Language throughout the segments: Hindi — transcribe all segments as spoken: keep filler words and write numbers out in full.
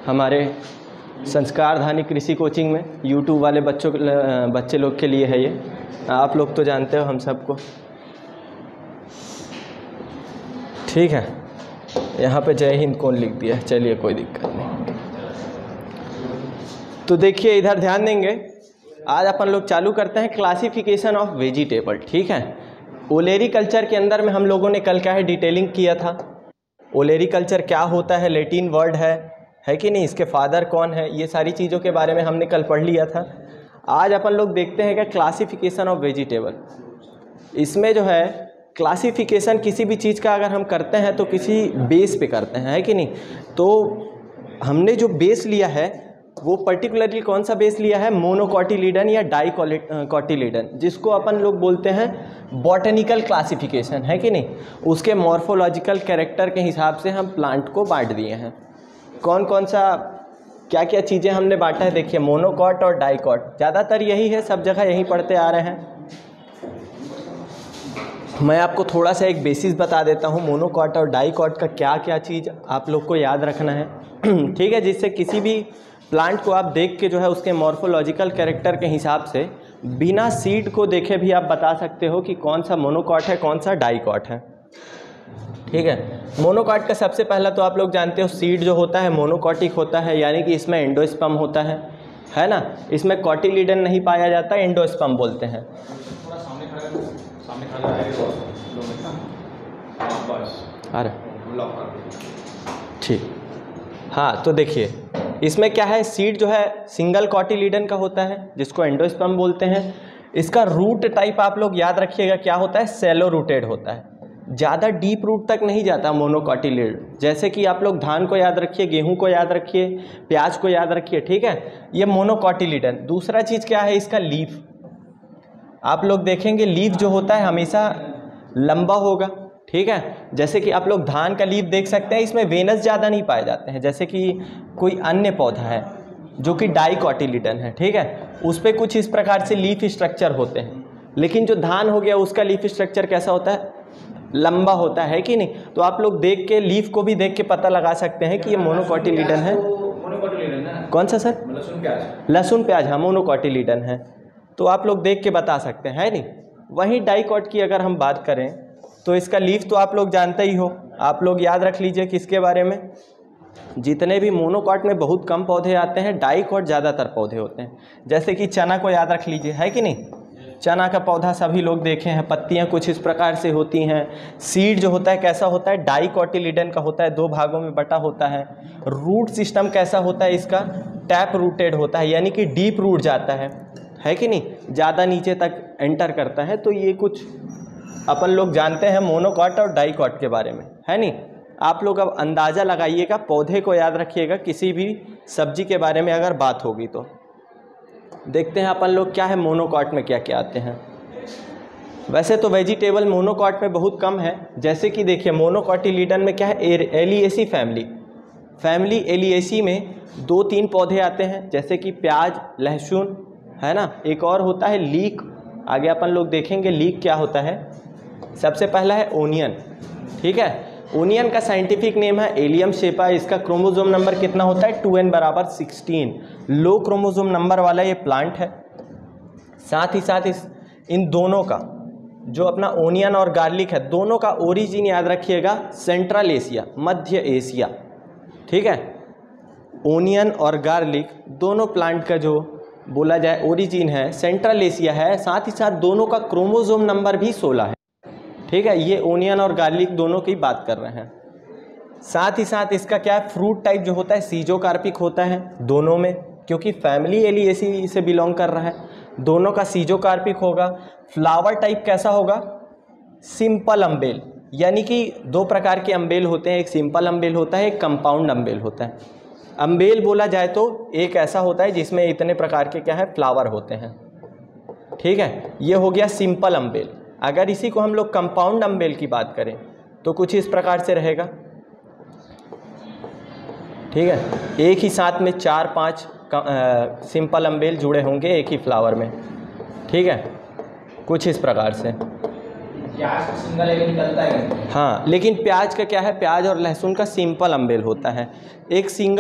हमारे संस्कारधानी कृषि कोचिंग में यूट्यूब वाले बच्चों बच्चे लोग के लिए है ये। आप लोग तो जानते हो हम सबको, ठीक है। यहाँ पे जय हिंद कौन लिख दिया, चलिए कोई दिक्कत नहीं। तो देखिए इधर ध्यान देंगे, आज अपन लोग चालू करते हैं क्लासिफिकेशन ऑफ वेजिटेबल, ठीक है। ओलेरीकल्चर के अंदर में हम लोगों ने कल क्या है डिटेलिंग किया था। ओलेरीकल्चर क्या होता है, लैटिन वर्ड है है कि नहीं, इसके फादर कौन है, ये सारी चीज़ों के बारे में हमने कल पढ़ लिया था। आज अपन लोग देखते हैं कि क्लासिफिकेशन ऑफ वेजिटेबल, इसमें जो है क्लासिफिकेशन किसी भी चीज़ का अगर हम करते हैं तो किसी बेस पे करते हैं, है कि नहीं। तो हमने जो बेस लिया है वो पर्टिकुलरली कौन सा बेस लिया है, मोनोकॉटिलीडन या डाइकॉटिलीडन, जिसको अपन लोग बोलते हैं बॉटनिकल क्लासिफिकेशन, है कि नहीं। उसके मॉर्फोलॉजिकल कैरेक्टर के हिसाब से हम प्लांट को बांट दिए हैं। कौन कौन सा क्या क्या चीज़ें हमने बांटा है, देखिए मोनोकॉट और डाइकॉट, ज़्यादातर यही है, सब जगह यही पढ़ते आ रहे हैं। मैं आपको थोड़ा सा एक बेसिस बता देता हूँ, मोनोकॉट और डाइकॉट का क्या क्या चीज़ आप लोग को याद रखना है, ठीक है, जिससे किसी भी प्लांट को आप देख के जो है उसके मॉर्फोलॉजिकल कैरेक्टर के हिसाब से बिना सीड को देखे भी आप बता सकते हो कि कौन सा मोनोकॉट है कौन सा डाइकॉट है, ठीक है। मोनोकॉट का सबसे पहला तो आप लोग जानते हो सीड जो होता है मोनोकॉटिक होता है, यानी कि इसमें एंडोस्पर्म होता है है ना। इसमें कॉटिलीडन नहीं पाया जाता, एंडोस्पर्म बोलते हैं। अरे ठीक, हाँ तो देखिए इसमें क्या है, सीड जो है सिंगल कॉटिलीडन का होता है जिसको एंडोस्पर्म बोलते हैं। इसका रूट टाइप आप लोग याद रखिएगा क्या होता है, सेलो रूटेड होता है, ज़्यादा डीप रूट तक नहीं जाता मोनोकॉटिलीड। जैसे कि आप लोग धान को याद रखिए, गेहूं को याद रखिए, प्याज को याद रखिए, ठीक है, ये मोनोकॉटिलीडन। दूसरा चीज़ क्या है, इसका लीफ, आप लोग देखेंगे लीफ जो होता है हमेशा लंबा होगा, ठीक है। जैसे कि आप लोग धान का लीफ देख सकते हैं, इसमें वेनस ज़्यादा नहीं पाए जाते हैं, जैसे कि कोई अन्य पौधा है जो कि डाइकॉटिलीडन है, ठीक है, उस पर कुछ इस प्रकार से लीफ स्ट्रक्चर होते हैं। लेकिन जो धान हो गया उसका लीफ स्ट्रक्चर कैसा होता है, लंबा होता है कि नहीं। तो आप लोग देख के लीफ को भी देख के पता लगा सकते हैं कि ये मोनोकॉटिलीडन है। कौन सा सर, लहसुन प्याज, लहसुन प्याज, हाँ मोनोकॉटिलीडन है, तो आप लोग देख के बता सकते हैं, है नहीं। वहीं डाइकॉट की अगर हम बात करें तो इसका लीफ तो आप लोग जानते ही हो, आप लोग याद रख लीजिए किसके बारे में, जितने भी मोनोकॉट में बहुत कम पौधे आते हैं, डाइकॉट ज़्यादातर पौधे होते हैं। जैसे कि चना को याद रख लीजिए, है कि नहीं, चना का पौधा सभी लोग देखे हैं, पत्तियां कुछ इस प्रकार से होती हैं। सीड जो होता है कैसा होता है, डाइकॉटिलीडन का होता है, दो भागों में बटा होता है। रूट सिस्टम कैसा होता है इसका, टैप रूटेड होता है, यानी कि डीप रूट जाता है है कि नहीं, ज़्यादा नीचे तक एंटर करता है। तो ये कुछ अपन लोग जानते हैं मोनोकॉट और डाइकॉट के बारे में, है नहीं। आप लोग अब अंदाज़ा लगाइएगा, पौधे को याद रखिएगा, किसी भी सब्जी के बारे में अगर बात होगी तो। देखते हैं अपन लोग क्या है मोनोकॉट में क्या क्या आते हैं। वैसे तो वेजिटेबल मोनोकॉट में बहुत कम है, जैसे कि देखिए मोनोकॉटिलीडन में क्या है, एलिएसी फैमिली फैमिली एलिएसी में दो तीन पौधे आते हैं, जैसे कि प्याज, लहसुन, है ना। एक और होता है लीक, आगे अपन लोग देखेंगे लीक क्या होता है। सबसे पहला है ओनियन, ठीक है, ओनियन का साइंटिफिक नेम है एलियम शेपा। इसका क्रोमोसोम नंबर कितना होता है, टू एन बराबर सिक्सटीन, लो क्रोमोसोम नंबर वाला ये प्लांट है। साथ ही साथ इस इन दोनों का जो अपना ओनियन और गार्लिक है, दोनों का ओरिजिन याद रखिएगा सेंट्रल एशिया, मध्य एशिया, ठीक है। ओनियन और गार्लिक दोनों प्लांट का जो बोला जाए ओरिजिन है सेंट्रल एशिया है। साथ ही साथ दोनों का क्रोमोसोम नंबर भी सोलह है, ठीक है। ये ओनियन और गार्लिक दोनों की बात कर रहे हैं। साथ ही साथ इसका क्या है, फ्रूट टाइप जो होता है सीजोकार्पिक होता है दोनों में, क्योंकि फैमिली एलिएसी से बिलोंग कर रहा है, दोनों का सीजोकार्पिक होगा। फ्लावर टाइप कैसा होगा, सिंपल अम्बेल, यानी कि दो प्रकार के अम्बेल होते हैं, एक सिंपल अम्बेल होता है, एक कंपाउंड अम्बेल होता है। अम्बेल बोला जाए तो एक ऐसा होता है जिसमें इतने प्रकार के क्या है फ्लावर होते हैं, ठीक है, ये हो गया सिंपल अम्बेल। अगर इसी को हम लोग कंपाउंड अम्बेल की बात करें तो कुछ इस प्रकार से रहेगा, ठीक है, एक ही साथ में चार पांच सिंपल अम्बेल जुड़े होंगे एक ही फ्लावर में, ठीक है, कुछ इस प्रकार से। प्याज का सिंगल एक निकलता है, हाँ, लेकिन प्याज का क्या है, प्याज और लहसुन का सिंपल अम्बेल होता है। एक सिंगल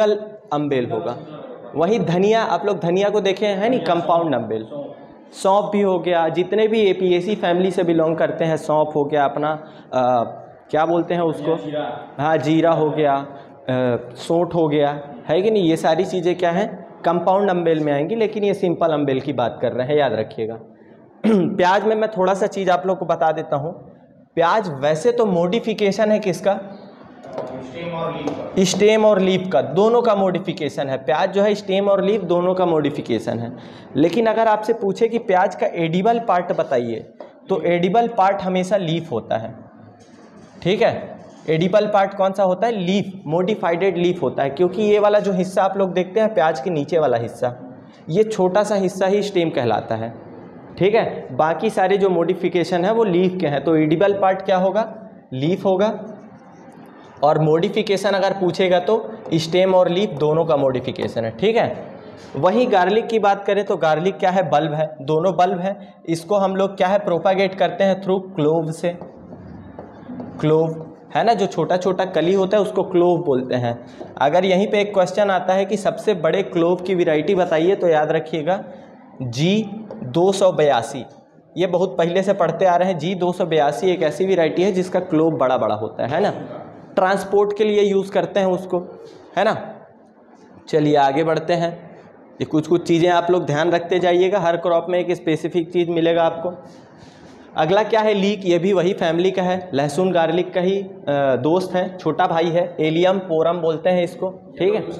अम्बेल होगा। वहीं धनिया, आप लोग धनिया को देखे हैं नहीं, कंपाउंड अम्बेल। सौंफ भी हो गया, जितने भी एपिएसी फैमिली से बिलोंग करते हैं, सौंफ हो गया अपना, आ, क्या बोलते हैं उसको, हाँ जीरा हो गया, सोंठ हो गया, है कि नहीं, ये सारी चीज़ें क्या हैं, कंपाउंड अम्बेल में आएंगी, लेकिन ये सिंपल अम्बेल की बात कर रहे हैं, याद रखिएगा। प्याज में मैं थोड़ा सा चीज़ आप लोग को बता देता हूँ। प्याज वैसे तो मॉडिफिकेशन है किसका, स्टेम और लीफ का। स्टेम और लीफ का, दोनों का मॉडिफिकेशन है। प्याज जो है स्टेम और लीफ दोनों का मॉडिफिकेशन है। लेकिन अगर आपसे पूछे कि प्याज का एडिबल पार्ट बताइए, तो एडिबल पार्ट हमेशा लीफ होता है, ठीक है। एडिबल पार्ट कौन सा होता है, लीफ, मॉडिफाइडेड लीफ होता है, क्योंकि ये वाला जो हिस्सा आप लोग देखते हैं प्याज के नीचे वाला हिस्सा, ये छोटा सा हिस्सा ही स्टेम कहलाता है, ठीक है। बाकी सारे जो मॉडिफिकेशन है वो लीफ के हैं। तो एडिबल पार्ट क्या होगा, लीफ होगा। और मॉडिफिकेशन अगर पूछेगा तो स्टेम और लीफ दोनों का मॉडिफिकेशन है, ठीक है। वहीं गार्लिक की बात करें तो गार्लिक क्या है, बल्ब है, दोनों बल्ब है। इसको हम लोग क्या है, प्रोपागेट करते हैं थ्रू क्लोव से, क्लोव है ना, जो छोटा छोटा कली होता है उसको क्लोव बोलते हैं। अगर यहीं पे एक क्वेश्चन आता है कि सबसे बड़े क्लोव की वैरायटी बताइए, तो याद रखिएगा जी दो सौ बयासी, ये बहुत पहले से पढ़ते आ रहे हैं। जी दो सौ बयासी एक ऐसी वैरायटी है जिसका क्लोव बड़ा बड़ा होता है, है ना, ट्रांसपोर्ट के लिए यूज़ करते हैं उसको, है ना। चलिए आगे बढ़ते हैं। ये कुछ कुछ चीज़ें आप लोग ध्यान रखते जाइएगा, हर क्रॉप में एक स्पेसिफिक चीज़ मिलेगा आपको। अगला क्या है, लीक, ये भी वही फैमिली का है, लहसुन गार्लिक का ही दोस्त है, छोटा भाई है, एलियम पोरम बोलते हैं इसको, ठीक है।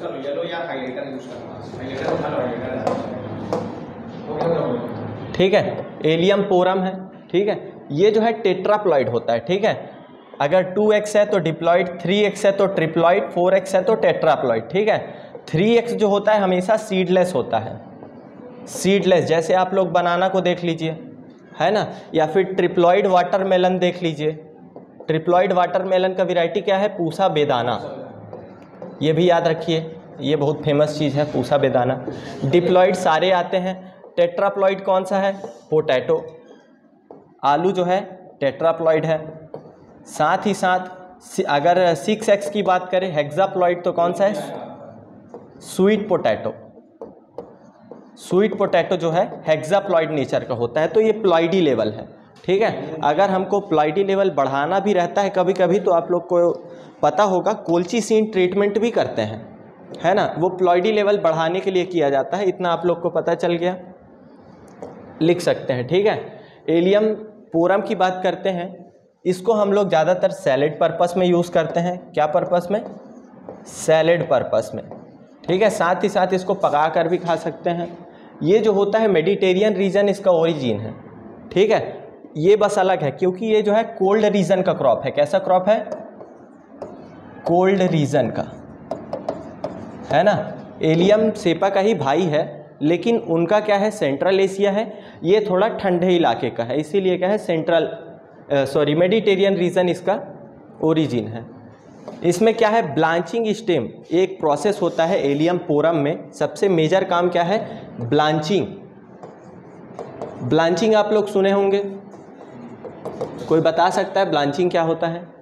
ठीक है, एलियम पोरम है, ठीक है। ये जो है टेट्राप्लॉइड होता है, ठीक है। अगर टू एक्स है तो डिप्लॉइड, थ्री एक्स है तो ट्रिप्लॉइड, फोर एक्स है तो टेट्राप्लॉइड, ठीक है। थ्री एक्स जो होता है हमेशा सीडलेस होता है, सीडलेस, जैसे आप लोग बनाना को देख लीजिए, है ना, या फिर ट्रिप्लॉइड वाटरमेलन देख लीजिए। ट्रिप्लॉइड वाटरमेलन का वैरायटी क्या है, पूसा बेदाना, ये भी याद रखिए, ये बहुत फेमस चीज़ है पूसा बेदाना। डिप्लॉइड सारे आते हैं। टेट्राप्लॉइड कौन सा है, पोटैटो, आलू जो है टेट्राप्लॉइड है। साथ ही साथ अगर सिक्स एक्स की बात करें, हेक्साप्लॉइड, तो कौन सा है, स्वीट पोटैटो। स्वीट पोटैटो जो है हेक्साप्लॉइड नेचर का होता है, तो ये प्लॉइडी लेवल है, ठीक है। अगर हमको प्लॉइडी लेवल बढ़ाना भी रहता है कभी कभी, तो आप लोग को पता होगा कोल्चिसिन ट्रीटमेंट भी करते हैं, है ना, वो प्लॉइडी लेवल बढ़ाने के लिए किया जाता है। इतना आप लोग को पता चल गया, लिख सकते हैं, ठीक है। एलियम पोरम की बात करते हैं, इसको हम लोग ज़्यादातर सैलेड पर्पस में यूज़ करते हैं। क्या पर्पस में, सैलेड पर्पस में, ठीक है। साथ ही साथ इसको पका कर भी खा सकते हैं। ये जो होता है मेडिटेरियन रीजन इसका ओरिजिन है, ठीक है। ये बस अलग है क्योंकि ये जो है कोल्ड रीजन का क्रॉप है। कैसा क्रॉप है, कोल्ड रीजन का, है ना। एलियम सेपा का ही भाई है, लेकिन उनका क्या है, सेंट्रल एशिया है, ये थोड़ा ठंडे इलाके का है, इसीलिए क्या है, सेंट्रल सॉरी मेडिटेरियन रीजन इसका ओरिजिन है। इसमें क्या है, ब्लांचिंग स्टेम एक प्रोसेस होता है एलियम पोरम में। सबसे मेजर काम क्या है, ब्लांचिंग। ब्लांचिंग आप लोग सुने होंगे, कोई बता सकता है ब्लांचिंग क्या होता है?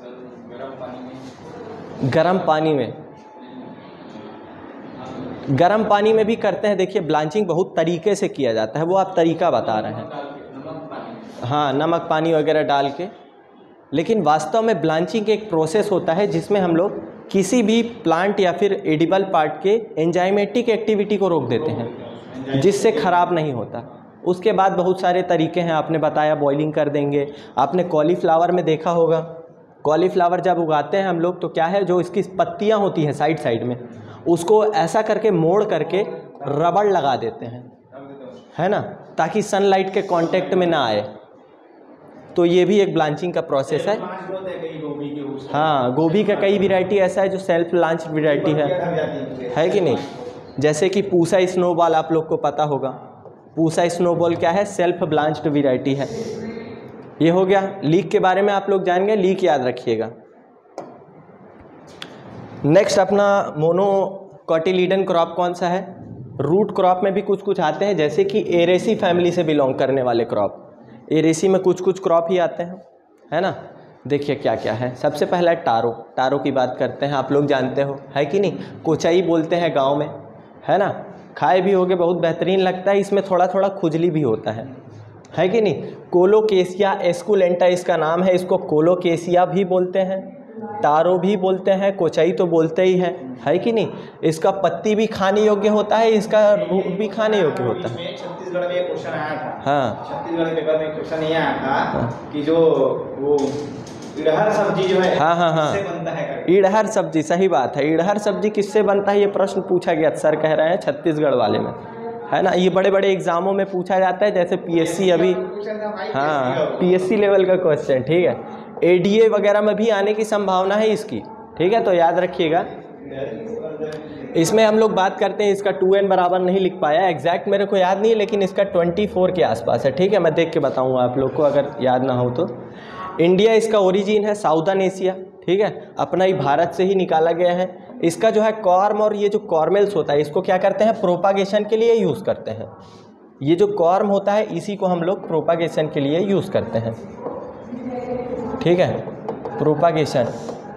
गर्म पानी में, गर्म पानी में भी करते हैं। देखिए ब्लांचिंग बहुत तरीके से किया जाता है, वो आप तरीका बता रहे हैं, हाँ नमक पानी वगैरह डाल के। लेकिन वास्तव में ब्लांचिंग एक प्रोसेस होता है जिसमें हम लोग किसी भी प्लांट या फिर एडिबल पार्ट के एंजाइमेटिक एक्टिविटी को रोक देते हैं, जिससे ख़राब नहीं होता। उसके बाद बहुत सारे तरीके हैं, आपने बताया बॉइलिंग कर देंगे। आपने कॉलीफ्लावर में देखा होगा, कॉलीफ्लावर जब उगाते हैं हम लोग तो क्या है, जो इसकी पत्तियां होती हैं साइड साइड में, उसको ऐसा करके मोड़ करके रबड़ लगा देते हैं, है ना, ताकि सनलाइट के कांटेक्ट में ना आए। तो ये भी एक ब्लांचिंग का प्रोसेस है। हाँ, गोभी का कई वैरायटी ऐसा है जो सेल्फ ब्लांच वैरायटी है, है कि नहीं। जैसे कि पूसा स्नोबॉल आप लोग को पता होगा, पूसा स्नोबॉल क्या है, सेल्फ ब्लांच्ड वैरायटी है। ये हो गया। लीक के बारे में आप लोग जान गए, लीक याद रखिएगा। नेक्स्ट अपना मोनोकोटिलीडन क्रॉप कौन सा है? रूट क्रॉप में भी कुछ कुछ आते हैं, जैसे कि एरेसी फैमिली से बिलोंग करने वाले क्रॉप। एरेसी में कुछ कुछ क्रॉप ही आते हैं, है ना। देखिए क्या क्या है। सबसे पहला टारो, टारो की बात करते हैं, आप लोग जानते हो है कि नहीं, कोचाई बोलते हैं गांव में, है ना, खाए भी होगे, बहुत बेहतरीन लगता है, इसमें थोड़ा थोड़ा खुजली भी होता है है कि नहीं। कोलोकेसिया एस्कुलेंटा इसका नाम है, इसको कोलोकेसिया भी बोलते हैं, टारो भी बोलते हैं, कोचाई तो बोलते ही हैं, है कि नहीं। इसका पत्ती भी खाने योग्य होता है, इसका रूट भी खाने योग्य होता है। छत्तीसगढ़ में एक क्वेश्चन आया था, हाँ छत्तीसगढ़ पेपर में क्वेश्चन ये आया था हाँ। कि जो वो इड़हर सब्जी जो है हाँ हाँ हाँ किससे बनता है, इड़हर सब्जी, सही बात है, इड़हर सब्जी किससे बनता है, ये प्रश्न पूछा गया, सर कह रहे हैं छत्तीसगढ़ वाले में, है ना। ये बड़े बड़े एग्जामों में पूछा जाता है, जैसे पीएससी अभी, हाँ पीएससी लेवल का क्वेश्चन, ठीक है। एडीए वगैरह में भी आने की संभावना है इसकी, ठीक है, तो याद रखिएगा। इसमें हम लोग बात करते हैं, इसका टू एन बराबर नहीं लिख पाया, एग्जैक्ट मेरे को याद नहीं है, लेकिन इसका ट्वेंटी फोर के आसपास है, ठीक है, मैं देख के बताऊंगा आप लोग को अगर याद ना हो तो। इंडिया इसका ओरिजिन है साउदर्न एशिया, ठीक है, अपना ही भारत से ही निकाला गया है। इसका जो है कॉर्म और ये जो कॉर्मेल्स होता है, इसको क्या करते हैं, प्रोपागेशन के लिए यूज़ करते हैं। ये जो कॉर्म होता है इसी को हम लोग प्रोपागेशन के लिए यूज़ करते हैं, ठीक है, प्रोपागेशन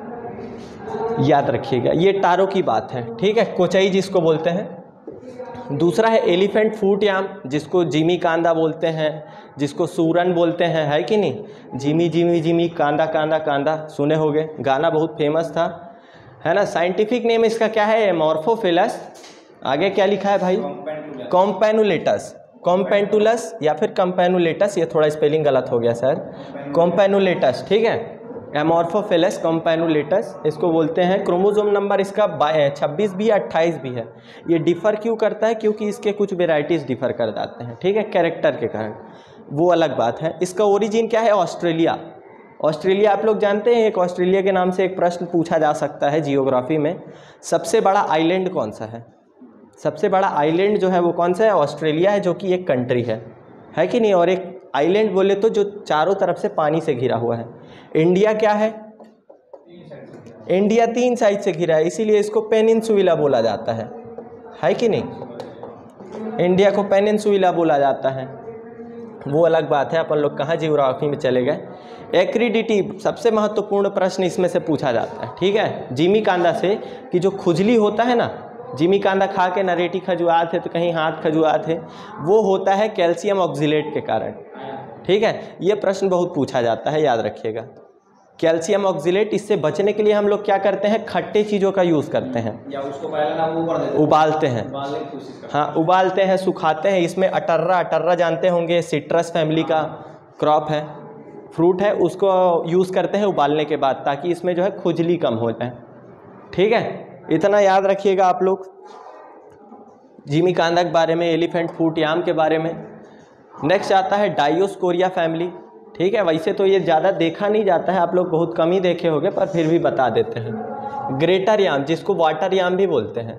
याद रखिएगा। ये टारो की बात है, ठीक है, कोचाई जिसको बोलते हैं। दूसरा है एलिफेंट फूट याम, जिसको जिमी कांदा बोलते हैं, जिसको सूरन बोलते हैं, है कि नहीं। जिमी जिमी जिमी कांदा कांदा कांदा सुने होंगे, गाना बहुत फेमस था, है ना। साइंटिफिक नेम इसका क्या है, एमोर्फोफिलस, आगे क्या लिखा है भाई, कॉम्पैनुलेटस, कॉम्पेंटुलस या फिर कम्पेनुलेटस, ये थोड़ा स्पेलिंग गलत हो गया सर, कॉम्पेनुलेटस, ठीक है, एमोर्फोफिलस कॉम्पेनुलेटस इसको बोलते हैं। क्रोमोसोम नंबर इसका छब्बीस भी अट्ठाईस भी है। ये डिफ़र क्यों करता है, क्योंकि इसके कुछ वेराइटीज़ डिफ़र कर जाते हैं, ठीक है, कैरेक्टर के कारण, वो अलग बात है। इसका ओरिजिन क्या है, ऑस्ट्रेलिया, ऑस्ट्रेलिया आप लोग जानते हैं, एक ऑस्ट्रेलिया के नाम से एक प्रश्न पूछा जा सकता है जियोग्राफी में। सबसे बड़ा आइलैंड कौन सा है, सबसे बड़ा आइलैंड जो है वो कौन सा है, ऑस्ट्रेलिया है, जो कि एक कंट्री है, है कि नहीं। और एक आइलैंड बोले तो जो चारों तरफ से पानी से घिरा हुआ है। इंडिया क्या है, इंडिया तीन साइड से घिरा है, इसीलिए इसको पेनिनसुला बोला जाता है, है कि नहीं। इंडिया को पेनिनसुला बोला जाता है, वो अलग बात है, अपन लोग कहाँ जियोग्राफी में चले गए। एक्रीडिटी सबसे महत्वपूर्ण प्रश्न इसमें से पूछा जाता है, ठीक है, जिमी कांदा से, कि जो खुजली होता है ना, जिमी कांदा खा के नरेटी खजुआ थे तो कहीं हाथ खजुआ थे, वो होता है कैल्शियम ऑक्जिलेट के कारण, ठीक है। ये प्रश्न बहुत पूछा जाता है, याद रखिएगा, कैल्शियम ऑक्जिलेट। इससे बचने के लिए हम लोग क्या करते हैं, खट्टे चीज़ों का यूज़ करते हैं, या उसको पहले ना वो कर देते हैं, उबालते हैं, उबालने की कोशिश करते हाँ उबालते हैं, सुखाते हैं। इसमें अटर्रा, अटर्रा जानते होंगे, सिट्रस फैमिली का क्रॉप है, फ्रूट है, उसको यूज़ करते हैं उबालने के बाद, ताकि इसमें जो है खुजली कम हो जाए, ठीक है। इतना याद रखिएगा आप लोग जिमी कांदा के बारे में, एलिफेंट फूट याम के बारे में। नेक्स्ट आता है डायोस्कोरिया फैमिली, ठीक है, वैसे तो ये ज़्यादा देखा नहीं जाता है, आप लोग बहुत कम ही देखे होंगे, पर फिर भी बता देते हैं। ग्रेटर याम, जिसको वाटर याम भी बोलते हैं,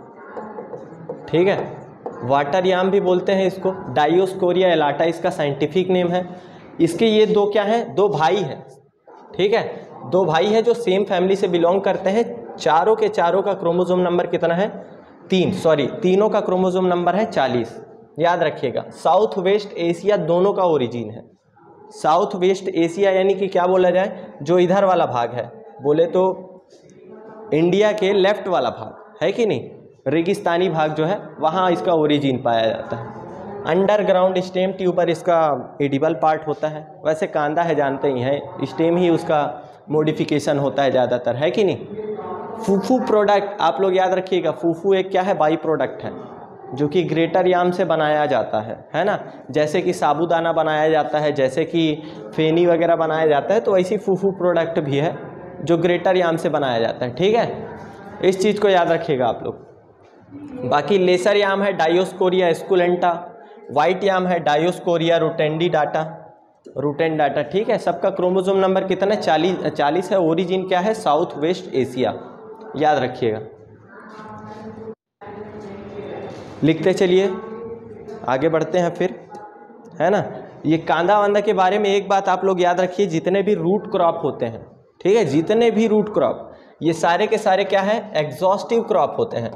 ठीक है, वाटर याम भी बोलते हैं इसको। डायोस्कोरिया एलाटा इसका साइंटिफिक नेम है। इसके ये दो क्या हैं, दो भाई हैं, ठीक है, दो भाई हैं जो सेम फैमिली से बिलोंग करते हैं। चारों के चारों का क्रोमोसोम नंबर कितना है, तीन, सॉरी तीनों का क्रोमोसोम नंबर है चालीस, याद रखिएगा। साउथ वेस्ट एशिया दोनों का ओरिजिन है। साउथ वेस्ट एशिया यानी कि क्या बोला जाए, जो इधर वाला भाग है, बोले तो इंडिया के लेफ्ट वाला भाग, है कि नहीं, रेगिस्तानी भाग जो है, वहाँ इसका ओरिजिन पाया जाता है। अंडरग्राउंड स्टेम ट्यूबर इसका एडिबल पार्ट होता है। वैसे कांदा है जानते ही हैं, स्टेम ही उसका मॉडिफिकेशन होता है ज़्यादातर, है कि नहीं। फूफू प्रोडक्ट आप लोग याद रखिएगा, फूफू एक क्या है, बाई प्रोडक्ट है, जो कि ग्रेटर याम से बनाया जाता है, है ना। जैसे कि साबूदाना बनाया जाता है, जैसे कि फेनी वगैरह बनाया जाता है, तो वैसी फूफू प्रोडक्ट भी है जो ग्रेटर याम से बनाया जाता है, ठीक है। इस चीज़ को याद रखिएगा आप लोग। बाकी लेसर याम है डायोस्कोरिया एस्कुलेंटा, वाइट याम है dioscorea rotundata, rotundata, ठीक है। सबका क्रोमोसोम नंबर कितना है, चालीस चालीस है। ओरिजिन क्या है, साउथ वेस्ट एशिया, याद रखिएगा। लिखते चलिए, आगे बढ़ते हैं फिर, है ना। ये कांदा वांदा के बारे में एक बात आप लोग याद रखिए, जितने भी रूट क्रॉप होते हैं, ठीक है, जितने भी रूट क्रॉप, ये सारे के सारे क्या है, एग्जॉस्टिव क्रॉप होते हैं।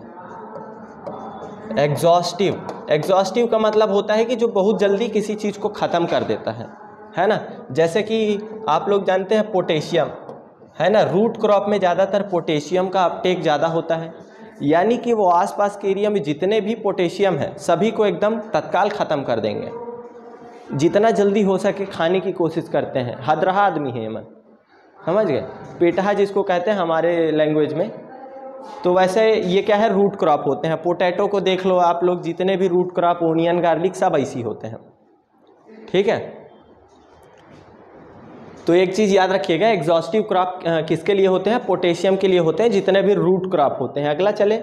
एग्जॉस्टिव, एग्जॉस्टिव का मतलब होता है कि जो बहुत जल्दी किसी चीज़ को ख़त्म कर देता है, है ना। जैसे कि आप लोग जानते हैं पोटेशियम, है ना, रूट क्रॉप में ज़्यादातर पोटेशियम का अपटेक ज़्यादा होता है, यानी कि वो आसपास के एरिया में जितने भी पोटेशियम है सभी को एकदम तत्काल ख़त्म कर देंगे, जितना जल्दी हो सके खाने की कोशिश करते हैं। हदरहा आदमी है मन, समझ गए, पेटहा जिसको कहते हैं हमारे लैंग्वेज में। तो वैसे ये क्या है, रूट क्रॉप होते हैं। पोटैटो को देख लो आप लोग, जितने भी रूट क्रॉप, ओनियन, गार्लिक, सब ऐसी होते हैं, ठीक है। तो एक चीज़ याद रखिएगा, एग्जॉस्टिव क्रॉप किसके लिए होते हैं, पोटेशियम के लिए होते हैं, जितने भी रूट क्रॉप होते हैं। अगला चले,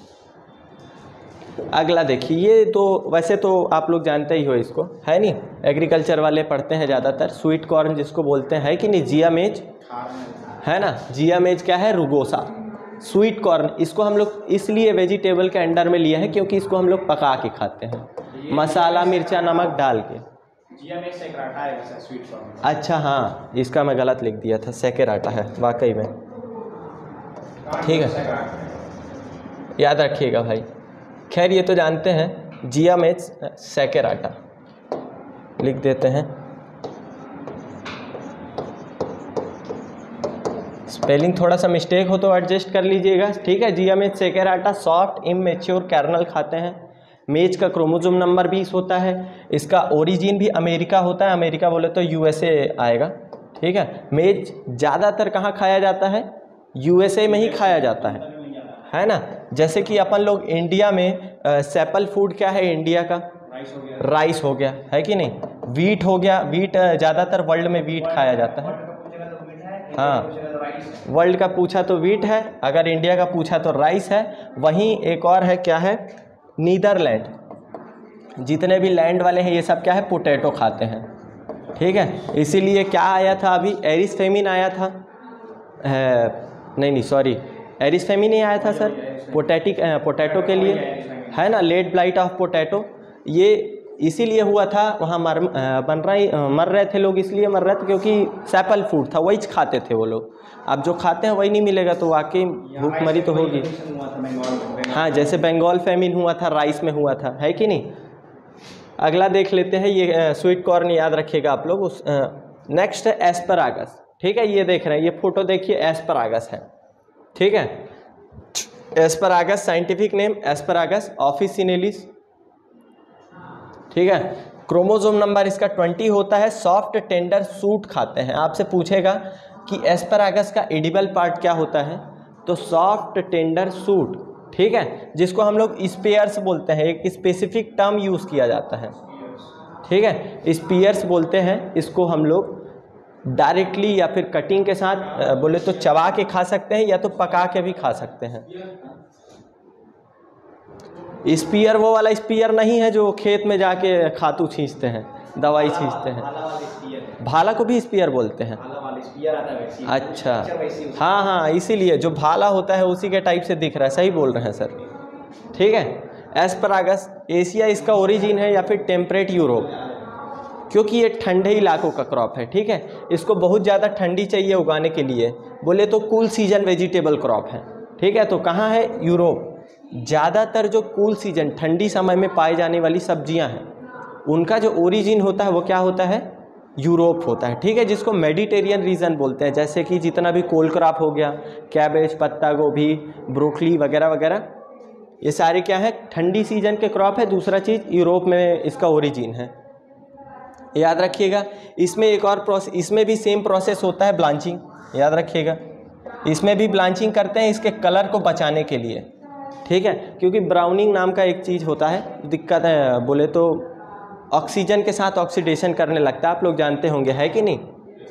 अगला देखिए, ये तो वैसे तो आप लोग जानते ही हो इसको, है नहीं, एग्रीकल्चर वाले पढ़ते हैं ज़्यादातर। स्वीट कॉर्न जिसको बोलते हैं, कि नहीं, जिया मेज, है ना, जिया मेज क्या है, रुगोसा, स्वीट कॉर्न। इसको हम लोग इसलिए वेजिटेबल के अंडर में लिया है क्योंकि इसको हम लोग पका के खाते हैं, मसाला, मिर्चा, नमक डाल के। जिया में सेकराटा है वैसे स्वीट कॉर्न। अच्छा हाँ, इसका मैं गलत लिख दिया था, सेकेराटा है वाकई में, ठीक है, याद रखिएगा भाई। खैर ये तो जानते हैं, जिया में सेकेराटा लिख देते हैं। स्पेलिंग थोड़ा सा मिस्टेक हो तो एडजस्ट कर लीजिएगा, ठीक है। जिया में सेकेराटा सॉफ्ट इमैच्योर कर्नल खाते हैं। मेज का क्रोमोसोम नंबर बीस होता है। इसका ओरिजिन भी अमेरिका होता है, अमेरिका बोले तो यूएसए आएगा, ठीक है। मेज ज़्यादातर कहाँ खाया जाता है, यूएसए में ही खाया जाता है, है ना। जैसे कि अपन लोग इंडिया में सेपल फूड क्या है इंडिया का, राइस हो गया, राइस हो गया, है कि नहीं, वीट हो गया, वीट ज़्यादातर वर्ल्ड में वीट खाया जाता है। हाँ, वर्ल्ड का पूछा तो वीट है, अगर इंडिया का पूछा तो राइस है। वहीं एक और है, क्या है, नीदरलैंड, जितने भी लैंड वाले हैं ये सब क्या है, पोटैटो खाते हैं, ठीक है। इसीलिए क्या आया था अभी, एरिस फेमिन आया था, है, नहीं नहीं सॉरी, एरिस फेमिन नहीं आया था सर, पोटैटिक पोटैटो के लिए, है ना, लेट ब्लाइट ऑफ पोटैटो। ये इसीलिए हुआ था, वहाँ मर बन रहा मर रहे थे लोग, इसलिए मर रहे थे क्योंकि सैपल फूड था, वही खाते थे वो लोग। अब जो खाते हैं वही नहीं मिलेगा तो वाकई भूखमरी तो होगी। हाँ, जैसे बंगाल फेमिन हुआ था, राइस में हुआ था, है कि नहीं। अगला देख लेते हैं, ये स्वीट कॉर्न याद रखिएगा आप लोग। उस नेक्स्ट है एस्परागस, ठीक है। ये देख रहे हैं, ये फोटो देखिए, एस्परागस है, ठीक है। Asparagus scientific name asparagus officinalis, ठीक है। क्रोमोसोम नंबर इसका ट्वेंटी होता है। सॉफ्ट टेंडर सूट खाते हैं। आपसे पूछेगा कि एस्परागस का एडिबल पार्ट क्या होता है, तो सॉफ्ट टेंडर सूट, ठीक है, जिसको हम लोग स्पेयर्स बोलते हैं। एक स्पेसिफिक टर्म यूज़ किया जाता है, ठीक है, स्पेयर्स बोलते हैं इसको। हम लोग डायरेक्टली या फिर कटिंग के साथ बोले तो चबा के खा सकते हैं, या तो पका के भी खा सकते हैं। स्पीयर वो वाला स्पीयर नहीं है जो खेत में जाके खातू खींचते हैं, दवाई खींचते हैं, भाला को भी स्पीयर बोलते हैं। अच्छा, हाँ हाँ, इसीलिए जो भाला होता है उसी के टाइप से दिख रहा है, सही बोल रहे हैं सर, ठीक है। एस्परागस एशिया इसका ओरिजिन है, या फिर टेम्परेट यूरोप, क्योंकि ये ठंडे इलाकों का क्रॉप है, ठीक है। इसको बहुत ज़्यादा ठंडी चाहिए उगाने के लिए, बोले तो कूल सीजन वेजिटेबल क्रॉप है, ठीक है। तो कहाँ है, यूरोप। ज़्यादातर जो कूल सीजन ठंडी समय में पाई जाने वाली सब्जियां हैं, उनका जो ओरिजिन होता है वो क्या होता है, यूरोप होता है, ठीक है, जिसको मेडिटेरियन रीजन बोलते हैं। जैसे कि जितना भी कोल क्रॉप हो गया, कैबेज, पत्ता गोभी, ब्रोकली वगैरह वगैरह, ये सारे क्या है, ठंडी सीजन के क्रॉप है। दूसरा चीज़, यूरोप में इसका ओरिजिन है, याद रखिएगा। इसमें एक और प्रोसेस, इसमें भी सेम प्रोसेस होता है, ब्लांचिंग, याद रखिएगा। इसमें भी ब्लांचिंग करते हैं इसके कलर को बचाने के लिए, ठीक है, क्योंकि ब्राउनिंग नाम का एक चीज़ होता है, दिक्कत है, बोले तो ऑक्सीजन के साथ ऑक्सीडेशन करने लगता है, आप लोग जानते होंगे, है कि नहीं।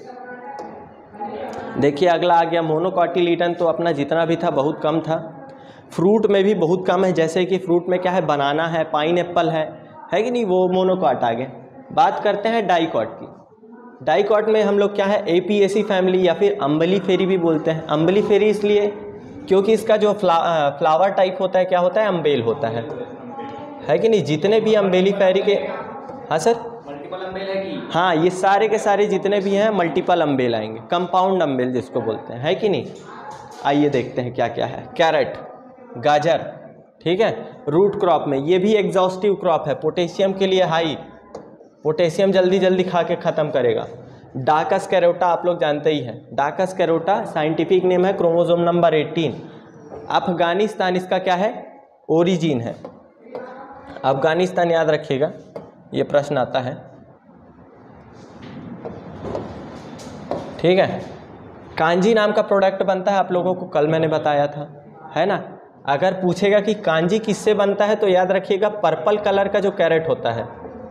देखिए अगला आ गया मोनोकॉटिलीडन, तो अपना जितना भी था बहुत कम था। फ्रूट में भी बहुत कम है, जैसे कि फ्रूट में क्या है, बनाना है, पाइन एप्पल है, है कि नहीं, वो मोनोकॉट आ गए। बात करते हैं डाइकॉट की। डाइकॉट में हम लोग क्या है, एपिएसी फैमिली या फिर अम्बली फेरी भी बोलते हैं। अम्बली फेरी इसलिए क्योंकि इसका जो फ्ला फ्लावर टाइप होता है क्या होता है, अम्बेल होता है, है कि नहीं। जितने भी अम्बेली फेरी के, हाँ सर, मल्टीपल अम्बेल है कि, हाँ, ये सारे के सारे जितने भी हैं मल्टीपल अम्बेल आएंगे, कंपाउंड अम्बेल जिसको बोलते हैं, है कि नहीं। आइए देखते हैं क्या क्या है। कैरेट, गाजर, ठीक है, रूट क्रॉप में ये भी एग्जॉस्टिव क्रॉप है, पोटेशियम के लिए हाई, पोटेशियम जल्दी जल्दी खा के ख़त्म करेगा। डाकस कैरोटा आप लोग जानते ही हैं, डाकस कैरोटा साइंटिफिक नेम है, क्रोमोसोम नंबर एटीन। अफगानिस्तान इसका क्या है, ओरिजिन है। अफगानिस्तान याद रखिएगा, ये प्रश्न आता है, ठीक है। कांजी नाम का प्रोडक्ट बनता है, आप लोगों को कल मैंने बताया था, है ना। अगर पूछेगा कि कांजी किससे बनता है तो याद रखिएगा पर्पल कलर का जो कैरेट होता है,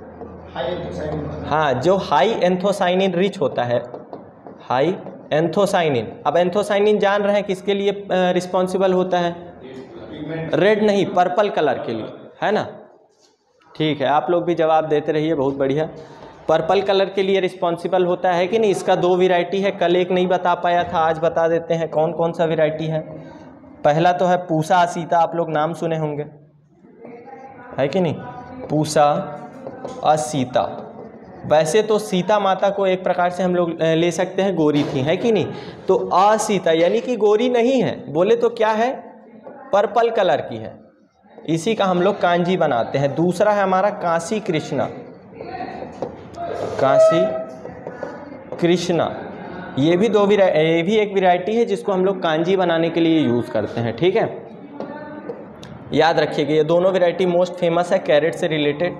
हाँ, जो हाई एंथोसाइनिन रिच होता है, हाई एंथोसाइनिन। अब एंथोसाइनिन जान रहे हैं किसके लिए रिस्पॉन्सिबल होता है, रेड नहीं, पर्पल कलर के लिए, है ना। ठीक है, आप लोग भी जवाब देते रहिए, बहुत बढ़िया। पर्पल कलर के लिए रिस्पॉन्सिबल होता है कि नहीं। इसका दो वैरायटी है, कल एक नहीं बता पाया था, आज बता देते हैं कौन कौन सा वैरायटी है। पहला तो है पूसा असीता, आप लोग नाम सुने होंगे, है कि नहीं, पूसा असीता। वैसे तो सीता माता को एक प्रकार से हम लोग ले सकते हैं गोरी थी, है कि नहीं। तो असीता यानी कि गोरी नहीं है, बोले तो क्या है, पर्पल कलर की है, इसी का हम लोग कांजी बनाते हैं। दूसरा है हमारा काशी कृष्णा, काशी कृष्णा, ये भी दो ये भी एक वैरायटी है जिसको हम लोग कांजी बनाने के लिए यूज़ करते हैं, ठीक है। याद रखिएगा ये दोनों वैरायटी मोस्ट फेमस है कैरेट से रिलेटेड।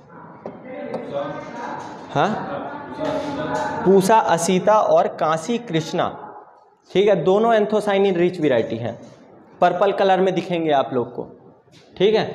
हाँ, पूसा असीता और काशी कृष्णा, ठीक है, दोनों एंथोसाइनिन रिच वैरायटी हैं, पर्पल कलर में दिखेंगे आप लोग को, ठीक है।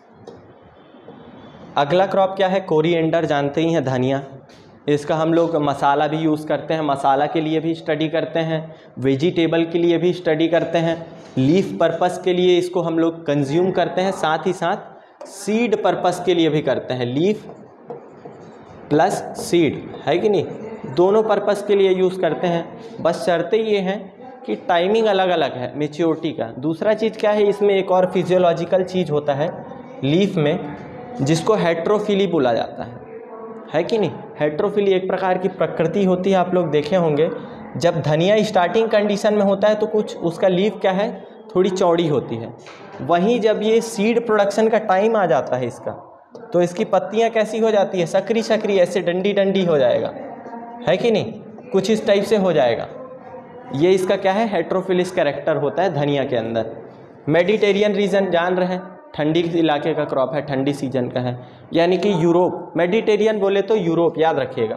अगला क्रॉप क्या है, कोरिएंडर, जानते ही हैं, धनिया। इसका हम लोग मसाला भी यूज़ करते हैं, मसाला के लिए भी स्टडी करते हैं, वेजिटेबल के लिए भी स्टडी करते हैं, लीफ पर्पस के लिए इसको हम लोग कंज्यूम करते हैं, साथ ही साथ सीड पर्पस के लिए भी करते हैं, लीफ प्लस सीड, है कि नहीं, दोनों पर्पस के लिए यूज़ करते हैं। बस शर्तें ये हैं कि टाइमिंग अलग अलग है मेच्योरिटी का। दूसरा चीज़ क्या है, इसमें एक और फिजियोलॉजिकल चीज़ होता है लीफ में, जिसको हेट्रोफिली बोला जाता है, है कि नहीं। हेट्रोफिली एक प्रकार की प्रकृति होती है, आप लोग देखे होंगे, जब धनिया स्टार्टिंग कंडीशन में होता है तो कुछ उसका लीफ क्या है, थोड़ी चौड़ी होती है। वहीं जब ये सीड प्रोडक्शन का टाइम आ जाता है इसका, तो इसकी पत्तियां कैसी हो जाती है, सकरी सकरी, ऐसे डंडी डंडी हो जाएगा, है कि नहीं, कुछ इस टाइप से हो जाएगा। ये इसका क्या है, हेट्रोफिलिस कैरेक्टर होता है धनिया के अंदर। मेडिटेरियन रीजन जान रहे हैं, ठंडी इलाके का क्रॉप है, ठंडी सीजन का है, यानी कि यूरोप। मेडिटेरियन बोले तो यूरोप, याद रखिएगा,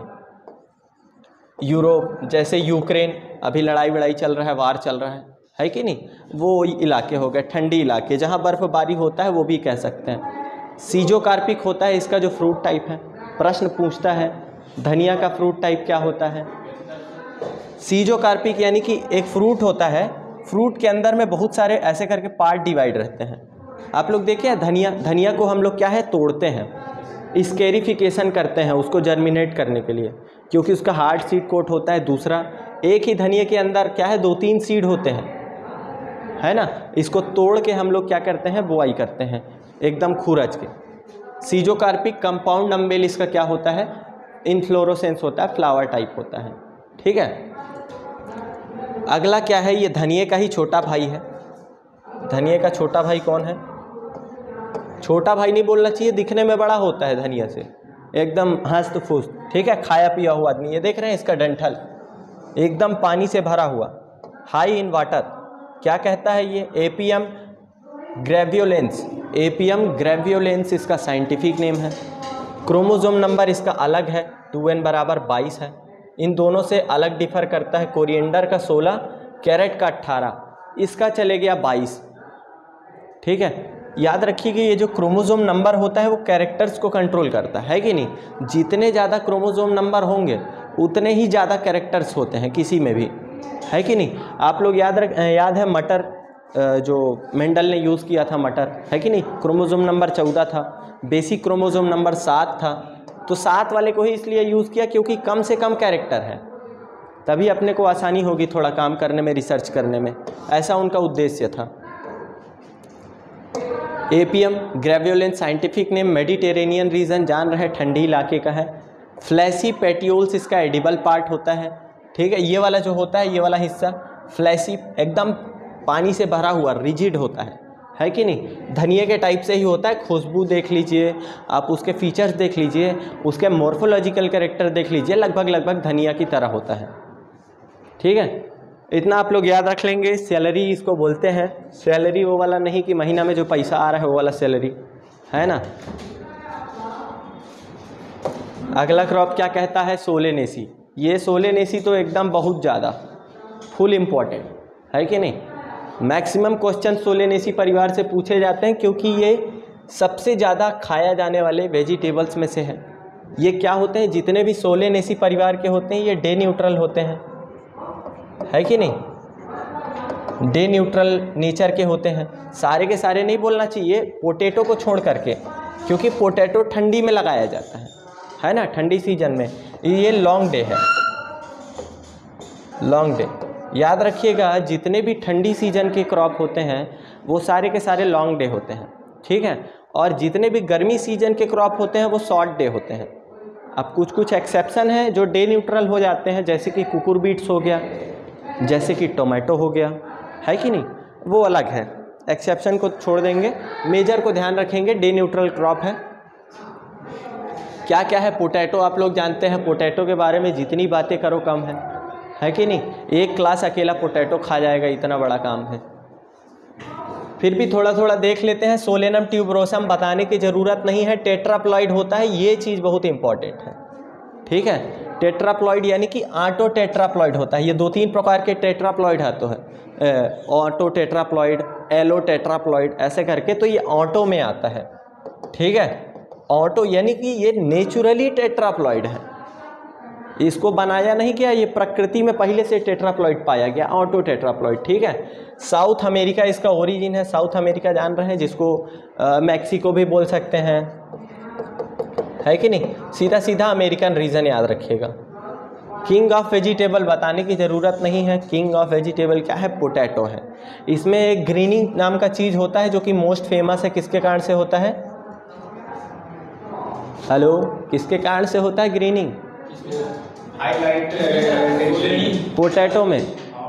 यूरोप जैसे यूक्रेन, अभी लड़ाई वड़ाई चल रहा है, वार चल रहा है, है कि नहीं, वो इलाके हो गए, ठंडी इलाके जहाँ बर्फबारी होता है, वो भी कह सकते हैं। सीजोकार्पिक होता है इसका जो फ्रूट टाइप है। प्रश्न पूछता है धनिया का फ्रूट टाइप क्या होता है। सीजोकार्पिक यानी कि एक फ्रूट होता है, फ्रूट के अंदर में बहुत सारे ऐसे करके पार्ट डिवाइड रहते हैं। आप लोग देखिए, धनिया धनिया को हम लोग क्या है, तोड़ते हैं, स्केरिफिकेशन करते हैं उसको जर्मिनेट करने के लिए, क्योंकि उसका हार्ड सीड कोट होता है। दूसरा, एक ही धनिया के अंदर क्या है, दो तीन सीड होते हैं, है ना। इसको तोड़ के हम लोग क्या करते हैं, बुआई करते हैं एकदम खुरच के। सीजोकार्पिक कंपाउंड अम्बेल इसका क्या होता है, इनफ्लोरोसेंस होता है, फ्लावर टाइप होता है, ठीक है। अगला क्या है, ये धनिये का ही छोटा भाई है। धनिये का छोटा भाई कौन है, छोटा भाई नहीं बोलना चाहिए, दिखने में बड़ा होता है धनिया से, एकदम हस्त फुस्त, ठीक है, खाया पिया हुआ आदमी। ये देख रहे हैं इसका डंठल एकदम पानी से भरा हुआ, हाई इन वाटर। क्या कहता है ये, एपियम ग्रेवियोलेंस, एपियम ग्रेवियोलेंस इसका साइंटिफिक नेम है। क्रोमोसोम नंबर इसका अलग है, टू एन बराबर बाईस है। इन दोनों से अलग डिफर करता है, कोरिएंडर का सोलह, कैरेट का अट्ठारह, इसका चले गया बाईस, ठीक है। याद रखिए कि ये जो क्रोमोसोम नंबर होता है वो कैरेक्टर्स को कंट्रोल करता है कि नहीं। जितने ज़्यादा क्रोमोसोम नंबर होंगे उतने ही ज़्यादा कैरेक्टर्स होते हैं किसी में भी, है कि नहीं। आप लोग याद रख याद है मटर, जो मेंडल ने यूज़ किया था मटर, है कि नहीं, क्रोमोसोम नंबर चौदह था, बेसिक क्रोमोसोम नंबर सात था। तो सात वाले को ही इसलिए यूज़ किया क्योंकि कम से कम कैरेक्टर है, तभी अपने को आसानी होगी थोड़ा काम करने में, रिसर्च करने में, ऐसा उनका उद्देश्य था। Apium graveolens scientific name, Mediterranean region जान रहे, ठंडी इलाके का है। फ्लैसी पेटियोल्स इसका एडिबल पार्ट होता है, ठीक है। ये वाला जो होता है, ये वाला हिस्सा फ्लैसी एकदम पानी से भरा हुआ रिजिड होता है, है कि नहीं? धनिया के टाइप से ही होता है, खुशबू देख लीजिए आप, उसके फीचर्स देख लीजिए, उसके मॉर्फोलॉजिकल कैरेक्टर देख लीजिए, लगभग लगभग धनिया की तरह होता है। ठीक है, इतना आप लोग याद रख लेंगे। सैलरी इसको बोलते हैं, सैलरी वो वाला नहीं कि महीना में जो पैसा आ रहा है वो वाला सैलरी, है ना। अगला क्रॉप क्या कहता है? सोलेनेसी। ये सोलेनेसी तो एकदम बहुत ज़्यादा फुल इम्पॉर्टेंट है कि नहीं। मैक्सिमम क्वेश्चन सोलेनेसी परिवार से पूछे जाते हैं क्योंकि ये सबसे ज़्यादा खाया जाने वाले वेजिटेबल्स में से है। ये क्या होते हैं? जितने भी सोलेनेसी परिवार के होते हैं ये डे न्यूट्रल होते हैं, है कि नहीं, डे न्यूट्रल नेचर के होते हैं। सारे के सारे नहीं बोलना चाहिए, पोटैटो को छोड़ करके, क्योंकि पोटैटो ठंडी में लगाया जाता है, है ना, ठंडी सीजन में। ये लॉन्ग डे है, लॉन्ग डे याद रखिएगा। जितने भी ठंडी सीजन के क्रॉप होते हैं वो सारे के सारे लॉन्ग डे होते हैं, ठीक है। और जितने भी गर्मी सीजन के क्रॉप होते हैं वो शॉर्ट डे होते हैं। अब कुछ कुछ एक्सेप्शन है जो डे न्यूट्रल हो जाते हैं, जैसे कि कुकुर बीट्स हो गया, जैसे कि टोमेटो हो गया, है कि नहीं, वो अलग है, एक्सेप्शन को छोड़ देंगे, मेजर को ध्यान रखेंगे, डे न्यूट्रल क्रॉप है। क्या क्या है? पोटैटो आप लोग जानते हैं, पोटैटो के बारे में जितनी बातें करो कम है, है कि नहीं। एक क्लास अकेला पोटैटो खा जाएगा, इतना बड़ा काम है। फिर भी थोड़ा थोड़ा देख लेते हैं। सोलेनम ट्यूबरोसम बताने की ज़रूरत नहीं है, टेट्राप्लॉइड होता है, ये चीज़ बहुत इंपॉर्टेंट है, ठीक है। टेट्राप्लॉइड यानी कि ऑटो टेट्राप्लॉइड होता है। ये दो तीन प्रकार के टेट्राप्लॉइड आते हैं, ऑटो टेट्राप्लॉइड, एलो टेट्राप्लॉइड, ऐसे करके। तो ये ऑटो में आता है, ठीक है। ऑटो यानी कि ये नेचुरली टेट्राप्लॉइड है, इसको बनाया नहीं गया, ये प्रकृति में पहले से टेट्राप्लॉइड पाया गया, ऑटो टेट्राप्लॉइड, ठीक है। साउथ अमेरिका इसका ओरिजिन है, साउथ अमेरिका जान रहे हैं, जिसको मैक्सिको भी बोल सकते हैं, है कि नहीं। सीधा सीधा अमेरिकन रीजन याद रखिएगा। किंग ऑफ वेजिटेबल बताने की ज़रूरत नहीं है। किंग ऑफ वेजिटेबल क्या है? पोटैटो है। इसमें एक ग्रीनिंग नाम का चीज़ होता है जो कि मोस्ट फेमस है। किसके कारण से होता है? हेलो, किसके कारण से होता है ग्रीनिंग? पोटैटो में,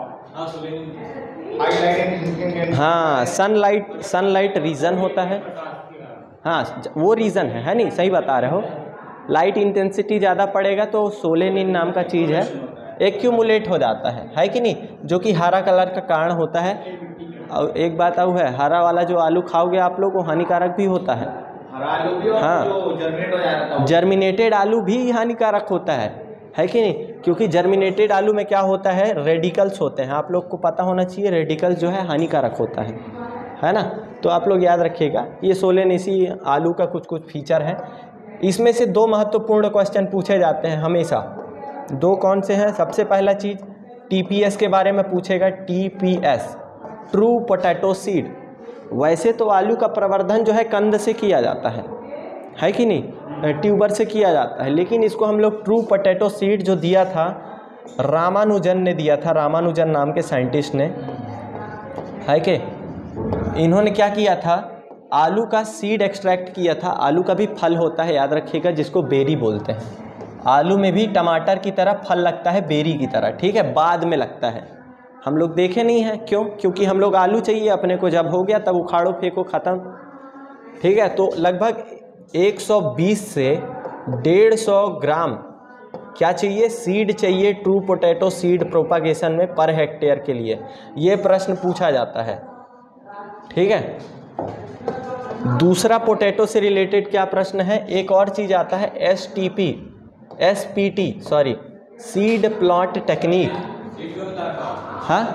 हाँ, सनलाइट, सनलाइट रीज़न होता है, हाँ वो रीज़न है, है नहीं, सही बता रहे हो। लाइट इंटेंसिटी ज़्यादा पड़ेगा तो सोलेनिन नाम का चीज़ है एक्यूमुलेट हो जाता है, है कि नहीं, जो कि हरा कलर का कारण होता है। और एक बात और है, हरा वाला जो आलू खाओगे आप लोग वो हानिकारक भी होता है। हरा आलू भी, और हाँ, जो जर्मिनेट हो जाता है, जर्मिनेटेड आलू भी हानिकारक होता है, है कि नहीं, क्योंकि जर्मिनेटेड आलू में क्या होता है? रेडिकल्स होते हैं। आप लोग को पता होना चाहिए, रेडिकल्स जो है हानिकारक होता है, है ना। तो आप लोग याद रखिएगा, ये सोलेनेसी आलू का कुछ कुछ फीचर है। इसमें से दो महत्वपूर्ण क्वेश्चन पूछे जाते हैं हमेशा। दो कौन से हैं? सबसे पहला चीज़ टीपीएस के बारे में पूछेगा, टीपीएस, ट्रू पोटैटो सीड। वैसे तो आलू का प्रवर्धन जो है कंद से किया जाता है, है कि नहीं, ट्यूबर से किया जाता है, लेकिन इसको हम लोग ट्रू पोटैटो सीड जो दिया था रामानुजन ने दिया था, रामानुजन नाम के साइंटिस्ट ने, है कि इन्होंने क्या किया था? आलू का सीड एक्सट्रैक्ट किया था। आलू का भी फल होता है, याद रखिएगा, जिसको बेरी बोलते हैं। आलू में भी टमाटर की तरह फल लगता है, बेरी की तरह, ठीक है, बाद में लगता है। हम लोग देखे नहीं हैं, क्यों? क्योंकि हम लोग आलू चाहिए अपने को, जब हो गया तब उखाड़ो फेंको, ख़त्म, ठीक है। तो लगभग एक सौ बीस से डेढ़ सौ ग्राम क्या चाहिए? सीड चाहिए, ट्रू पोटैटो सीड प्रोपागेशन में पर हेक्टेयर के लिए। ये प्रश्न पूछा जाता है, ठीक है। दूसरा पोटैटो से रिलेटेड क्या प्रश्न है? एक और चीज़ आता है S T P, S P T sorry, seed plot technique. हाँ,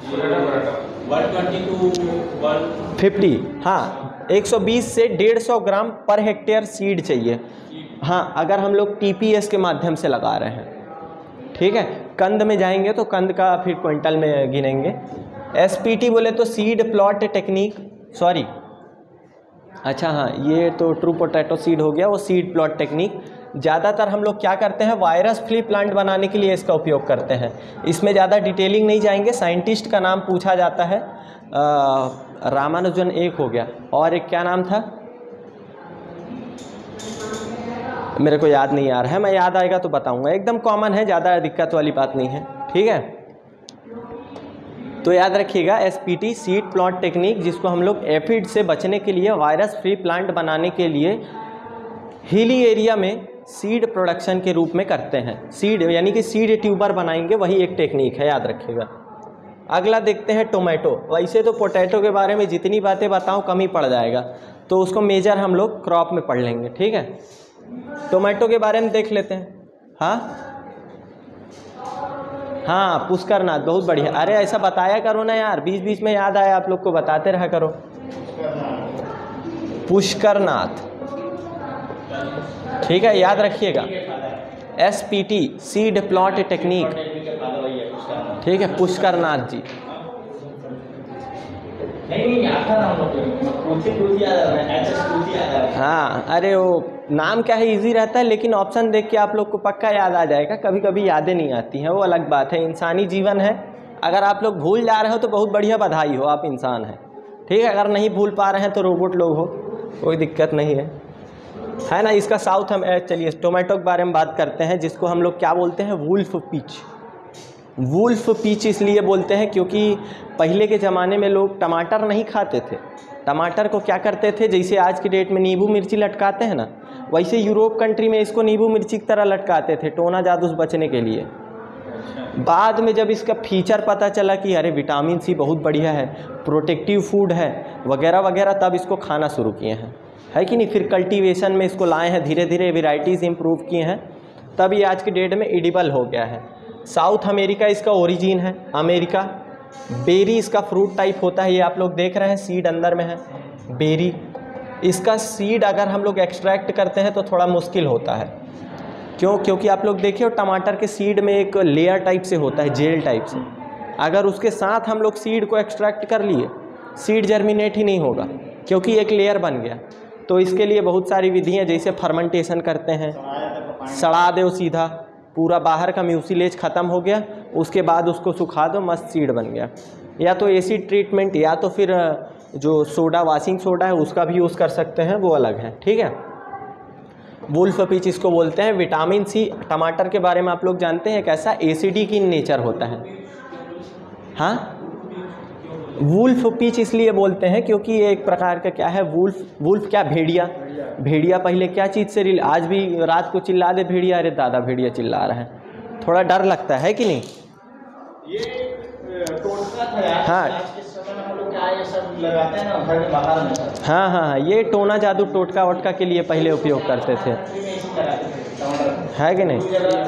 फिफ्टी, हाँ, एक सौ बीस से डेढ़ सौ ग्राम पर हेक्टेयर सीड चाहिए, हाँ, अगर हम लोग टीपीएस के माध्यम से लगा रहे हैं, ठीक है। कंद में जाएंगे तो कंद का फिर क्विंटल में गिनेंगे। एसपीटी बोले तो सीड प्लॉट टेक्निक, सॉरी, अच्छा हाँ, ये तो ट्रू पोटैटो सीड हो गया, वो सीड प्लॉट टेक्निक। ज़्यादातर हम लोग क्या करते हैं? वायरस फ्री प्लांट बनाने के लिए इसका उपयोग करते हैं। इसमें ज़्यादा डिटेलिंग नहीं जाएंगे। साइंटिस्ट का नाम पूछा जाता है, आ, रामानुजन एक हो गया, और एक क्या नाम था, मेरे को याद नहीं आ रहा है, मैं याद आएगा तो बताऊंगा। एकदम कॉमन है, ज़्यादा दिक्कत वाली बात नहीं है, ठीक है। तो याद रखिएगा S P T seed plot technique, जिसको हम लोग एफिड से बचने के लिए, वायरस फ्री प्लांट बनाने के लिए हिली एरिया में सीड प्रोडक्शन के रूप में करते हैं। सीड यानी कि सीड ट्यूबर बनाएंगे, वही एक टेक्निक है, याद रखिएगा। अगला देखते हैं टोमेटो। वैसे तो पोटैटो के बारे में जितनी बातें बताऊं कम ही पड़ जाएगा, तो उसको मेजर हम लोग क्रॉप में पढ़ लेंगे, ठीक है। टोमेटो के बारे में देख लेते हैं। हाँ हाँ पुष्करनाथ, बहुत बढ़िया। अरे ऐसा बताया करो ना यार, बीच बीच में याद आया आप लोग को, बताते रहा करो। पुष्करनाथ, ठीक है, याद रखिएगा। S P T seed plot technique, ठीक है, पुष्करनाथ जी। हाँ अरे वो नाम क्या है, इजी रहता है, लेकिन ऑप्शन देख के आप लोग को पक्का याद आ जाएगा। कभी कभी यादें नहीं आती हैं, वो अलग बात है, इंसानी जीवन है। अगर आप लोग भूल जा रहे हो तो बहुत बढ़िया, बधाई हो, आप इंसान हैं, ठीक है। अगर नहीं भूल पा रहे हैं तो रोबोट लोग हो, कोई दिक्कत नहीं है, है ना। इसका साउथ हम, चलिए टोमेटो के बारे में बात करते हैं, जिसको हम लोग क्या बोलते हैं, वुल्फ पीच। वुल्फ पीच इसलिए बोलते हैं क्योंकि पहले के ज़माने में लोग टमाटर नहीं खाते थे। टमाटर को क्या करते थे, जैसे आज की डेट में नींबू मिर्ची लटकाते हैं ना, वैसे यूरोप कंट्री में इसको नींबू मिर्ची की तरह लटकाते थे, टोना जादू से बचने के लिए। बाद में जब इसका फीचर पता चला कि अरे विटामिन सी बहुत बढ़िया है, प्रोटेक्टिव फूड है वगैरह वगैरह, तब इसको खाना शुरू किए हैं, है कि नहीं। फिर कल्टीवेशन में इसको लाए हैं, धीरे धीरे वेराइटीज़ इम्प्रूव किए हैं, तब ये आज की डेट में एडिबल हो गया है। साउथ अमेरिका इसका ओरिजिन है, अमेरिका। बेरी इसका फ्रूट टाइप होता है, ये आप लोग देख रहे हैं, सीड अंदर में है, बेरी। इसका सीड अगर हम लोग एक्सट्रैक्ट करते हैं तो थोड़ा मुश्किल होता है, क्यों, क्योंकि आप लोग देखिए टमाटर के सीड में एक लेयर टाइप से होता है, जेल टाइप से। अगर उसके साथ हम लोग सीड को एक्सट्रैक्ट कर लिए, सीड जर्मिनेट ही नहीं होगा, क्योंकि एक लेयर बन गया। तो इसके लिए बहुत सारी विधियाँ, जैसे फर्मेंटेशन करते हैं, सड़ा दो सीधा, पूरा बाहर का म्यूसिलेज ख़त्म हो गया, उसके बाद उसको सुखा दो, मस्त सीड बन गया। या तो एसिड ट्रीटमेंट, या तो फिर जो सोडा, वाशिंग सोडा है, उसका भी यूज़ कर सकते हैं, वो अलग है, ठीक है। वुल्फ पीच इसको बोलते हैं। विटामिन सी टमाटर के बारे में आप लोग जानते हैं कैसा एसिडिक इन नेचर होता है। हाँ वुल्फ पीच इसलिए बोलते हैं क्योंकि ये एक प्रकार का क्या है, वुल्फ, वुल्फ क्या, भेड़िया। भेड़िया पहले क्या चीज़ से रिल, आज भी रात को चिल्ला दे भेड़िया, अरे दादा भेड़िया चिल्ला रहा है, थोड़ा डर लगता है कि नहीं। ये टोटका था यार, हाँ आज के समय में हम लोग क्या ये सब लगाते हैं ना घर के बाहर में। हाँ हाँ हाँ ये टोना जादू टोटका वोटका के लिए पहले उपयोग करते थे, है कि नहीं।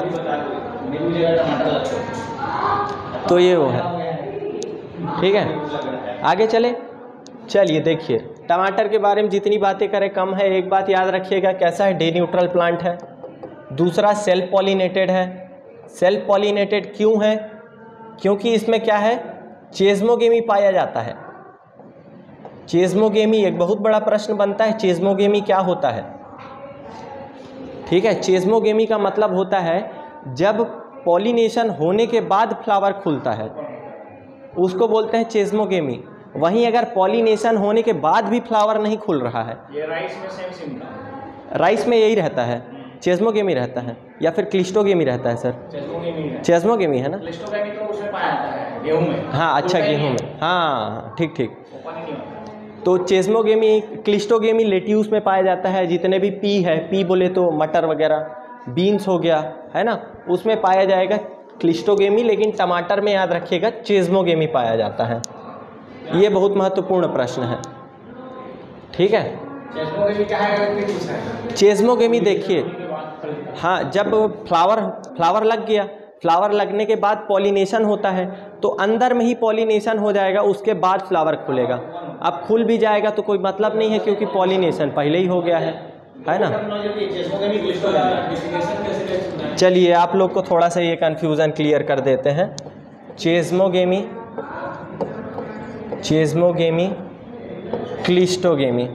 तो ये वो है, ठीक है। आगे चले, चलिए देखिए टमाटर के बारे में जितनी बातें करें कम है। एक बात याद रखिएगा, कैसा है, डे न्यूट्रल प्लांट है। दूसरा सेल्फ पॉलिनेटेड है। सेल्फ पॉलिनेटेड क्यों है, क्योंकि इसमें क्या है, चेज़्मोगेमी पाया जाता है। चेज़्मोगेमी एक बहुत बड़ा प्रश्न बनता है, चेज़्मोगेमी क्या होता है, ठीक है। चेज़्मोगेमी का मतलब होता है जब पॉलिनेशन होने के बाद फ्लावर खुलता है, उसको बोलते हैं चेज़्मोगेमी। वहीं अगर पॉलिनेशन होने के बाद भी फ्लावर नहीं खुल रहा है, ये राइस में सेम सिम्टम, राइस में यही रहता है, चेज़्मोगेमी रहता है, या फिर क्लिस्टोगेमी रहता है सर। चेज़्मोगेमी है, चेज़्मोगेमी है ना। क्लिस्टोगेमी तो उसमें पाया जाता है गेहूं में। हाँ अच्छा, गेहूं में, हाँ ठीक ठीक। तो चेज़्मोगेमी, क्लिस्टोगेमी लेट्यूस में पाया जाता है। जितने भी पी है, पी बोले तो मटर वगैरह, बीन्स हो गया, है ना, उसमें पाया जाएगा क्लिस्टोगेमी। लेकिन टमाटर में याद रखिएगा चेज़्मोगेमी पाया जाता है। ये बहुत महत्वपूर्ण प्रश्न है, ठीक है। चेज़्मोगेमी क्या है, चेज़्मोगेमी देखिए, हाँ जब फ्लावर फ्लावर लग गया, फ्लावर लगने के बाद पॉलिनेशन होता है, तो अंदर में ही पॉलिनेशन हो जाएगा, उसके बाद फ्लावर खुलेगा। अब खुल भी जाएगा तो कोई मतलब नहीं है, क्योंकि पॉलिनेशन पहले ही हो गया है, है ना। चलिए आप लोग को थोड़ा सा ये कन्फ्यूज़न क्लियर कर देते हैं। चेज़्मोगेमी, चेज़्मोगेमी, क्लिस्टोगेमी,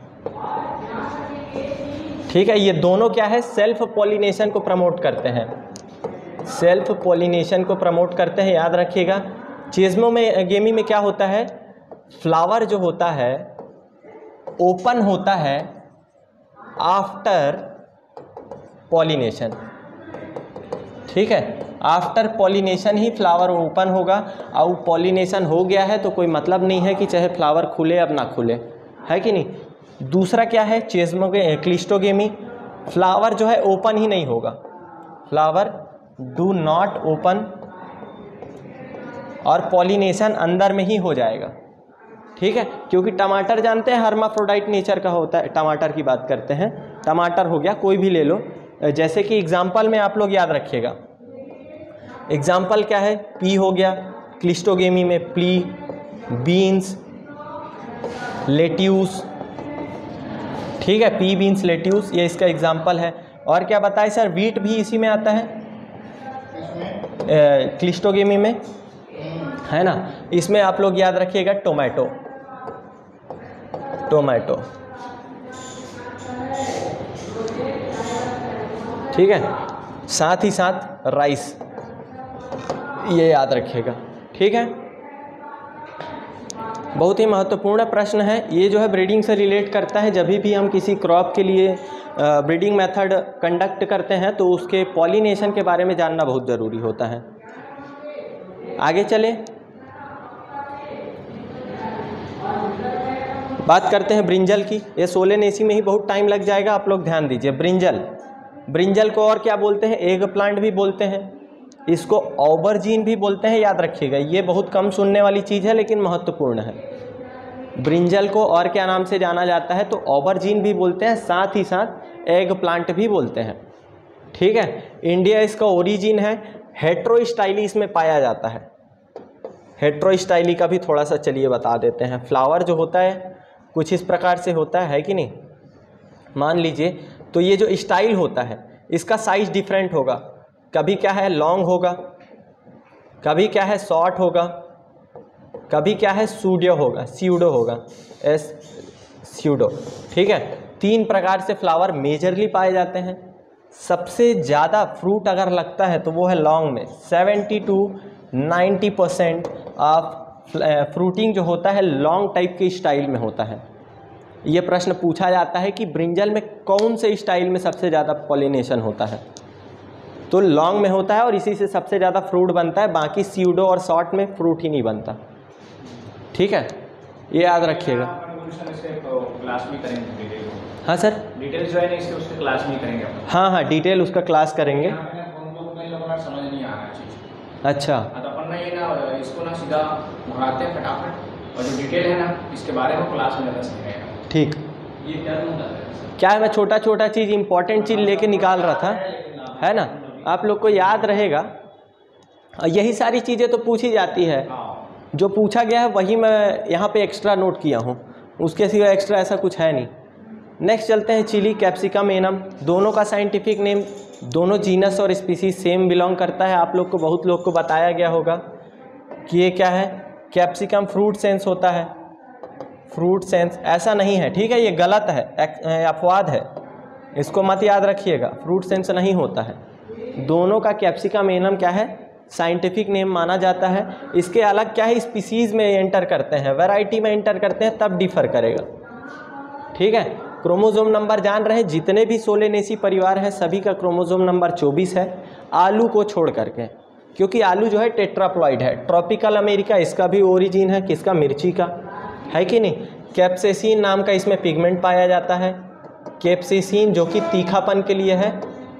ठीक है। ये दोनों क्या है, सेल्फ पॉलिनेशन को प्रमोट करते हैं, सेल्फ पॉलिनेशन को प्रमोट करते हैं, याद रखिएगा। चेज़्मोगेमी में क्या होता है, फ्लावर जो होता है ओपन होता है आफ्टर पॉलिनेशन, ठीक है। आफ्टर पॉलिनेशन ही फ्लावर ओपन होगा, और पॉलिनेशन हो गया है तो कोई मतलब नहीं है कि चाहे फ्लावर खुले अब ना खुले, है कि नहीं। दूसरा क्या है, चेस्मोगे क्लिस्टोगेमी, फ्लावर जो है ओपन ही नहीं होगा, फ्लावर डू नॉट ओपन, और पॉलिनेशन अंदर में ही हो जाएगा, ठीक है। क्योंकि टमाटर जानते हैं हर्माफ्रोडाइट नेचर का होता है, टमाटर की बात करते हैं, टमाटर हो गया, कोई भी ले लो, जैसे कि एग्जाम्पल में आप लोग याद रखिएगा, एग्जाम्पल क्या है, पी हो गया, क्लिस्टोगेमी में प्ली, बीन्स, लेट्यूस, ठीक है, पी बीन्स लेट्यूस, ये इसका एग्जाम्पल है। और क्या बताए सर, वीट भी इसी में आता है, क्लिस्टोगेमी में, है ना। इसमें आप लोग याद रखिएगा टोमेटो, टोमेटो, ठीक है, साथ ही साथ राइस, ये याद रखिएगा, ठीक है। बहुत ही महत्वपूर्ण प्रश्न है ये, जो है ब्रीडिंग से रिलेट करता है। जब भी हम किसी क्रॉप के लिए ब्रीडिंग मेथड कंडक्ट करते हैं तो उसके पॉलिनेशन के बारे में जानना बहुत ज़रूरी होता है। आगे चले, बात करते हैं ब्रिंजल की। ये सोलेनेसी में ही बहुत टाइम लग जाएगा, आप लोग ध्यान दीजिए। ब्रिंजल, ब्रिंजल को और क्या बोलते हैं, एग प्लांट भी बोलते हैं, इसको ऑबरजीन भी बोलते हैं, याद रखिएगा। ये बहुत कम सुनने वाली चीज़ है लेकिन महत्वपूर्ण है। ब्रिंजल को और क्या नाम से जाना जाता है, तो ऑबरजीन भी बोलते हैं, साथ ही साथ एग प्लांट भी बोलते हैं, ठीक है। इंडिया इसका ओरिजिन है, हेट्रोस्टाइली इसमें पाया जाता है। हेट्रोस्टाइली का भी थोड़ा सा चलिए बता देते हैं। फ्लावर जो होता है कुछ इस प्रकार से होता है, है कि नहीं। मान लीजिए, तो ये जो स्टाइल होता है इसका साइज डिफरेंट होगा, कभी क्या है लॉन्ग होगा, कभी क्या है शॉर्ट होगा, कभी क्या है सूडो होगा, स्यूडो होगा, एस स्यूडो, ठीक है। तीन प्रकार से फ्लावर मेजरली पाए जाते हैं। सबसे ज़्यादा फ्रूट अगर लगता है तो वो है लॉन्ग में, seventy to ninety percent of fruiting जो होता है लॉन्ग टाइप के स्टाइल में होता है। ये प्रश्न पूछा जाता है कि ब्रिंजल में कौन से स्टाइल में सबसे ज़्यादा पॉलिनेशन होता है, तो लॉन्ग में होता है और इसी से सबसे ज़्यादा फ्रूट बनता है। बाकी स्यूडो और शॉर्ट में फ्रूट ही नहीं बनता, ठीक है, ये याद रखिएगा। क्लास भी करेंगे, हाँ सर, डिटेल्स जो है ना इसके उसके क्लास भी करेंगे। हाँ हाँ, डिटेल उसका क्लास करेंगे। समझ नहीं आ रहा चीज़, अच्छा, तो अपन ना ये ना इसको ना सीधा भगाते हैं फटाफट, और जो डिटेल है ना इसके बारे में क्लास में ज़्यादा समझेगा, ठीक। ये क्या क्या है, मैं छोटा छोटा चीज़ इंपॉर्टेंट चीज़ लेके निकाल रहा था, है ना, आप लोग को याद रहेगा। यही सारी चीज़ें तो पूछी जाती है, जो पूछा गया है वही मैं यहाँ पे एक्स्ट्रा नोट किया हूँ, उसके सिवा एक्स्ट्रा ऐसा कुछ है नहीं। नेक्स्ट चलते हैं, चिली कैप्सिकम एनम, दोनों का साइंटिफिक नेम, दोनों जीनस और स्पीसीज सेम बिलोंग करता है। आप लोग को बहुत लोग को बताया गया होगा कि ये क्या है, कैप्सिकम फ्रूट सेंस होता है, फ्रूट सेंस ऐसा नहीं है, ठीक है, ये गलत है, अपवाद है, इसको मत याद रखिएगा, फ्रूट सेंस नहीं होता है। दोनों का कैप्सिकम एनम क्या है, साइंटिफिक नेम माना जाता है। इसके अलग क्या है, स्पीसीज में एंटर करते हैं, वैरायटी में एंटर करते हैं, तब डिफर करेगा, ठीक है। क्रोमोसोम नंबर जान रहे हैं, जितने भी सोलेनेसी परिवार हैं सभी का क्रोमोसोम नंबर चौबीस है, आलू को छोड़ करके, क्योंकि आलू जो है टेट्राप्लॉइड है। ट्रॉपिकल अमेरिका इसका भी ओरिजिन है, किसका, मिर्ची का, है कि नहीं। कैप्सेसिन नाम का इसमें पिगमेंट पाया जाता है, कैप्सेसिन जो कि तीखापन के लिए है,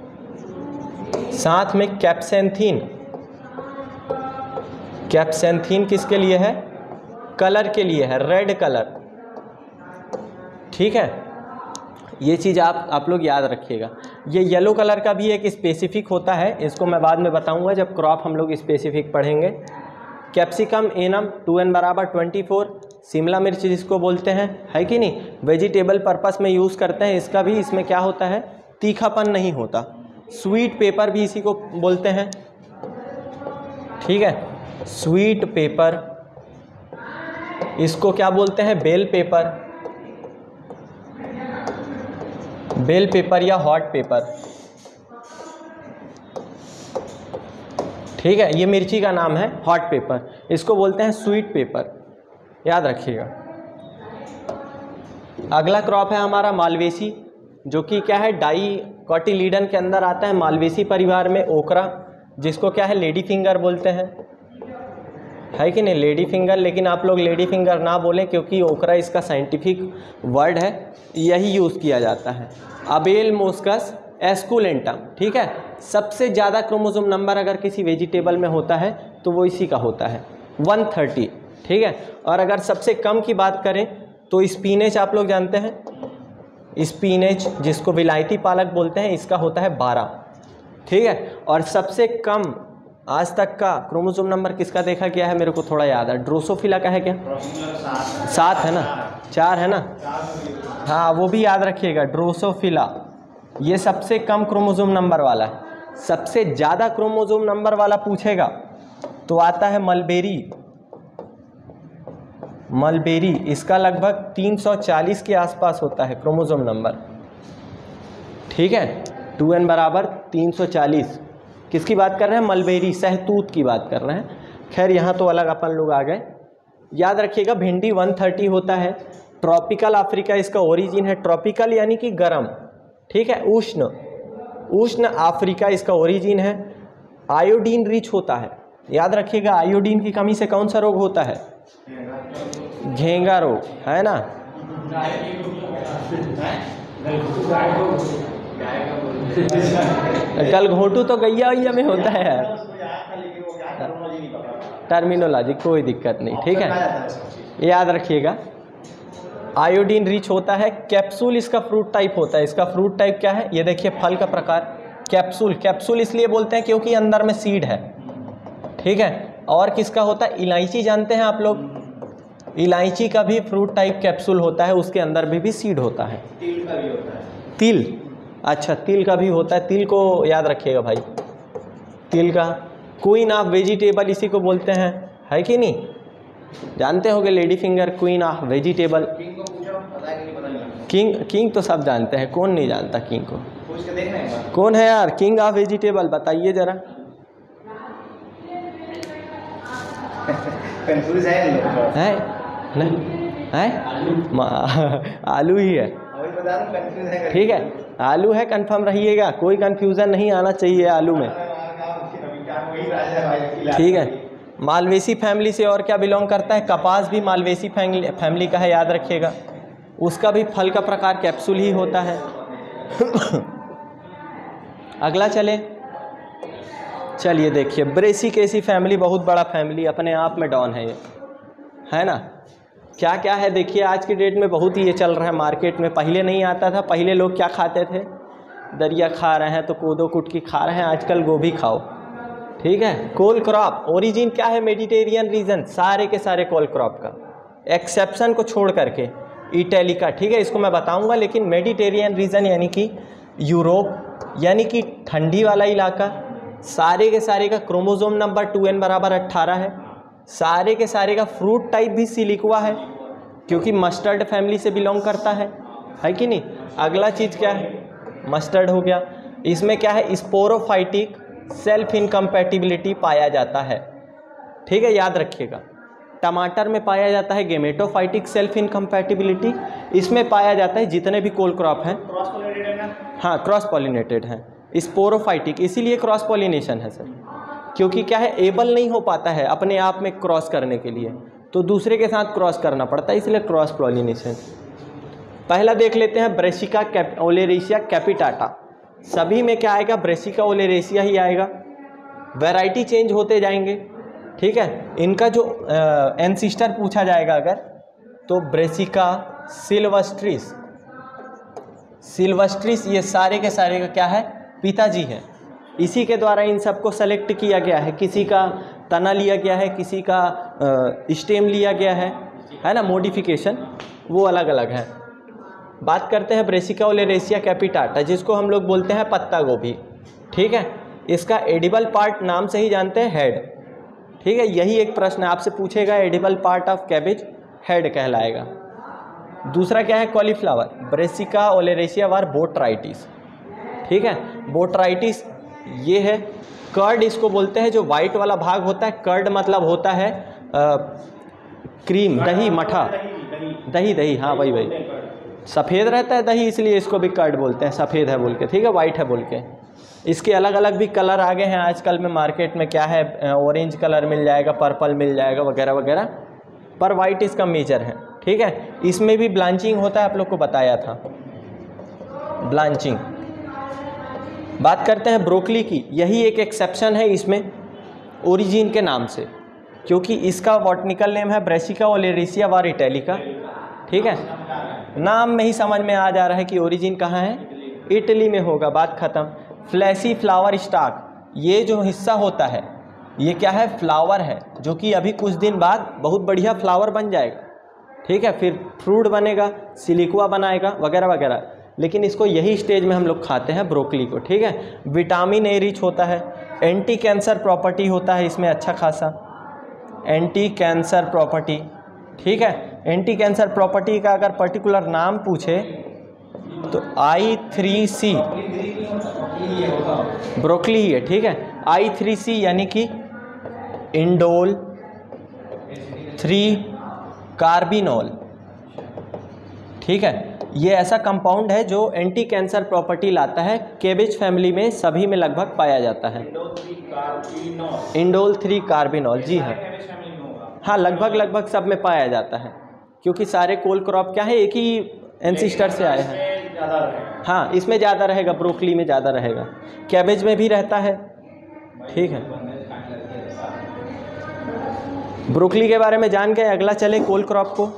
साथ में कैप्सेंथीन, कैप्सेंथीन किसके लिए है, कलर के लिए है, रेड कलर, ठीक है। ये चीज़ आप आप लोग याद रखिएगा। ये येलो कलर का भी एक स्पेसिफिक होता है, इसको मैं बाद में बताऊंगा जब क्रॉप हम लोग स्पेसिफिक पढ़ेंगे। कैप्सिकम एनम टू एन बराबर ट्वेंटी फोर, शिमला मिर्च जिसको बोलते हैं, है कि नहीं, वेजिटेबल पर्पस में यूज़ करते हैं, इसका भी इसमें क्या होता है, तीखापन नहीं होता। स्वीट पेपर भी इसी को बोलते हैं, ठीक है, स्वीट पेपर, इसको क्या बोलते हैं, बेल पेपर, बेल पेपर या हॉट पेपर, ठीक है, ये मिर्ची का नाम है हॉट पेपर, इसको बोलते हैं स्वीट पेपर, याद रखिएगा। अगला क्रॉप है हमारा मालवेसी, जो कि क्या है, डाई कॉटिलीडन के अंदर आता है, मालवेसी परिवार में ओकरा, जिसको क्या है लेडी फिंगर बोलते हैं, है कि नहीं, लेडी फिंगर। लेकिन आप लोग लेडी फिंगर ना बोलें क्योंकि ओकरा इसका साइंटिफिक वर्ड है, यही यूज़ किया जाता है। अबेल मोस्कस एस्कुलेंटम, ठीक है। सबसे ज़्यादा क्रोमोसोम नंबर अगर किसी वेजिटेबल में होता है तो वो इसी का होता है एक सौ तीस, ठीक है। और अगर सबसे कम की बात करें तो स्पिनेच आप लोग जानते हैं, स्पिनेच जिसको विलायती पालक बोलते हैं, इसका होता है बारह, ठीक है। और सबसे कम आज तक का क्रोमोसोम नंबर किसका देखा गया है, मेरे को थोड़ा याद है, ड्रोसोफिला का है क्या, सात है ना, चार है ना, हाँ वो भी याद रखिएगा, ड्रोसोफिला ये सबसे कम क्रोमोसोम नंबर वाला है। सबसे ज़्यादा क्रोमोसोम नंबर वाला पूछेगा तो आता है मलबेरी, मलबेरी इसका लगभग तीन सौ चालीस के आसपास होता है क्रोमोसोम नंबर, ठीक है। टू एन बराबर तीन सौ चालीस, किसकी बात कर रहे हैं, मलबेरी, सहतूत की बात कर रहे हैं। खैर यहाँ तो अलग अपन लोग आ गए। याद रखिएगा भिंडी एक सौ तीस होता है। ट्रॉपिकल अफ्रीका इसका ओरिजिन है, ट्रॉपिकल यानी कि गर्म, ठीक है, उष्ण, उष्ण अफ्रीका इसका ओरिजिन है। आयोडीन रिच होता है, याद रखिएगा आयोडीन की कमी से कौन सा रोग होता है, घेंगा रोग, है ना। गलघोटू तो गैया वैया में होता है यार, टर्मिनोलॉजी कोई दिक्कत नहीं, ठीक है, याद रखिएगा। आयोडीन रिच होता है। कैप्सूल इसका फ्रूट टाइप होता है। इसका फ्रूट टाइप क्या है, ये देखिए फल का प्रकार, कैप्सूल। कैप्सूल इसलिए बोलते हैं क्योंकि अंदर में सीड है, ठीक है। और किसका होता है, इलायची जानते हैं आप लोग, इलायची का भी फ्रूट टाइप कैप्सूल होता है, उसके अंदर भी, भी सीड होता है। तिल का भी होता है, तिल, अच्छा तिल का भी होता है, तिल को याद रखिएगा भाई, तिल का क्वीन ऑफ वेजिटेबल इसी को बोलते हैं, है कि नहीं, जानते होगे lady finger queen of vegetable. King को पूछो, पता है कि नहीं पता नहीं। किंग, किंग तो सब जानते हैं, कौन नहीं जानता किंग को, पूछ के देखना एक बार। कौन है यार किंग ऑफ वेजिटेबल, बताइए जरा। कंफ्यूज है लोग, है नहीं है, आलू ही है, अभी बता रहा हूं कंफ्यूज है, ठीक है, आलू है, कंफर्म रहिएगा, कोई कंफ्यूजन नहीं आना चाहिए आलू में, ठीक है। मालवेसी फैमिली से और क्या बिलोंग करता है, कपास भी मालवेसी फैमिली फैमिली का है, याद रखिएगा। उसका भी फल का प्रकार कैप्सूल ही होता है। अगला चले, चलिए देखिए ब्रेसिकेसी फैमिली, बहुत बड़ा फैमिली अपने आप में डॉन है ये, है ना। क्या क्या है देखिए, आज की डेट में बहुत ही ये चल रहा है मार्केट में, पहले नहीं आता था। पहले लोग क्या खाते थे, दरिया खा रहे हैं तो कोदो कुटकी खा रहे हैं, आजकल गोभी खाओ, ठीक है। कोल क्रॉप ओरिजिन क्या है, मेडिटेरियन रीजन, सारे के सारे कोल क्रॉप का, एक्सेप्शन को छोड़ करके इटैलिका, ठीक है, इसको मैं बताऊंगा। लेकिन मेडिटेरियन रीजन यानी कि यूरोप, यानी कि ठंडी वाला इलाका, सारे के सारे का क्रोमोसोम नंबर टू एन बराबर अट्ठारह है। सारे के सारे का फ्रूट टाइप भी सिलिक्वा है क्योंकि मस्टर्ड फैमिली से बिलोंग करता है, है कि नहीं। अगला चीज़ क्या है, मस्टर्ड हो गया। इसमें क्या है, स्पोरोफाइटिक सेल्फ इनकम्पैटिबिलिटी पाया जाता है, ठीक है, याद रखिएगा। टमाटर में पाया जाता है गेमेटोफाइटिक सेल्फ इनकम्पैटिबिलिटी, इसमें पाया जाता है जितने भी कोल क्रॉप हैं, क्रॉस पॉलिनेटेड है, हाँ क्रॉस पॉलिनेटेड हैं। स्पोरोफाइटिक इसीलिए क्रॉस पॉलिनेशन है सर, क्योंकि क्या है, एबल नहीं हो पाता है अपने आप में क्रॉस करने के लिए, तो दूसरे के साथ क्रॉस करना पड़ता है, इसलिए क्रॉस पॉलिनेशन। पहला देख लेते हैं ब्रेसिका कैप ओलेरेशिया कैपिटाटा। सभी में क्या आएगा, ब्रेसिका ओलेरेशिया ही आएगा। वैरायटी चेंज होते जाएंगे, ठीक है। इनका जो एंसिस्टर पूछा जाएगा अगर, तो ब्रेसिका सिल्वेस्ट्रिस, सिल्वेस्ट्रिस ये सारे के सारे का क्या है, पिताजी है। इसी के द्वारा इन सबको सेलेक्ट किया गया है, किसी का तना लिया गया है, किसी का स्टेम लिया गया है, है ना, मॉडिफिकेशन वो अलग अलग है। बात करते हैं ब्रेसिका ओलेरेशिया कैपिटाटा, जिसको हम लोग बोलते हैं पत्ता गोभी, ठीक है। इसका एडिबल पार्ट नाम से ही जानते हैं, हेड, ठीक है। यही एक प्रश्न आपसे पूछेगा, edible part of cabbage head कहलाएगा। दूसरा क्या है, cauliflower, Brassica oleracea var botrytis, ठीक है। बोट्राइटिस ये है। कर्ड इसको बोलते हैं, जो वाइट वाला भाग होता है, कर्ड मतलब होता है आ, क्रीम, दही, मठा, दही दही हाँ वही वही, सफ़ेद रहता है दही, इसलिए इसको भी कर्ड बोलते हैं, सफ़ेद है बोल के, ठीक है, वाइट है बोल के। इसके अलग अलग भी कलर आ गए हैं आजकल में मार्केट में, क्या है ऑरेंज कलर मिल जाएगा, पर्पल मिल जाएगा वगैरह वगैरह, पर वाइट इसका मेजर है। ठीक है, इसमें भी ब्लांचिंग होता है, आप लोग को बताया था ब्लांचिंग। बात करते हैं ब्रोकली की, यही एक एक्सेप्शन है इसमें ओरिजिन के नाम से, क्योंकि इसका बॉटनिकल नेम है ब्रेसिका ओलेरेसिया वारिटेलिका। ठीक है, नाम में ही समझ में आ जा रहा है कि ओरिजिन कहाँ है, इटली में होगा, बात खत्म। फ्लैशी फ्लावर स्टॉक, ये जो हिस्सा होता है ये क्या है, फ्लावर है, जो कि अभी कुछ दिन बाद बहुत बढ़िया फ्लावर बन जाएगा। ठीक है, फिर फ्रूट बनेगा, सिलिकुआ बनाएगा वगैरह वगैरह, लेकिन इसको यही स्टेज में हम लोग खाते हैं ब्रोकली को। ठीक है, विटामिन ए रिच होता है, एंटी कैंसर प्रॉपर्टी होता है इसमें अच्छा खासा, एंटी कैंसर प्रॉपर्टी। ठीक है, एंटी कैंसर प्रॉपर्टी का अगर पर्टिकुलर नाम पूछे तो आई थ्री सी ब्रोकली ही है। ठीक है, आई थ्री सी यानी कि इंडोल थ्री कार्बिनोल। ठीक है, ये ऐसा कंपाउंड है जो एंटी कैंसर प्रॉपर्टी लाता है, केबेज फैमिली में सभी में लगभग पाया जाता है। इंडोल थ्री कार्बिनोल, जी हाँ हाँ, लगभग लगभग सब में पाया जाता है, क्योंकि सारे कोल क्रॉप क्या है, एक ही एंसिस्टर से आए हैं। हाँ, इसमें ज़्यादा रहेगा, ब्रोकली में ज़्यादा रहेगा, कैबेज में भी रहता है। ठीक है, ब्रोकली के बारे में जान गए। अगला चले कोल क्रॉप को,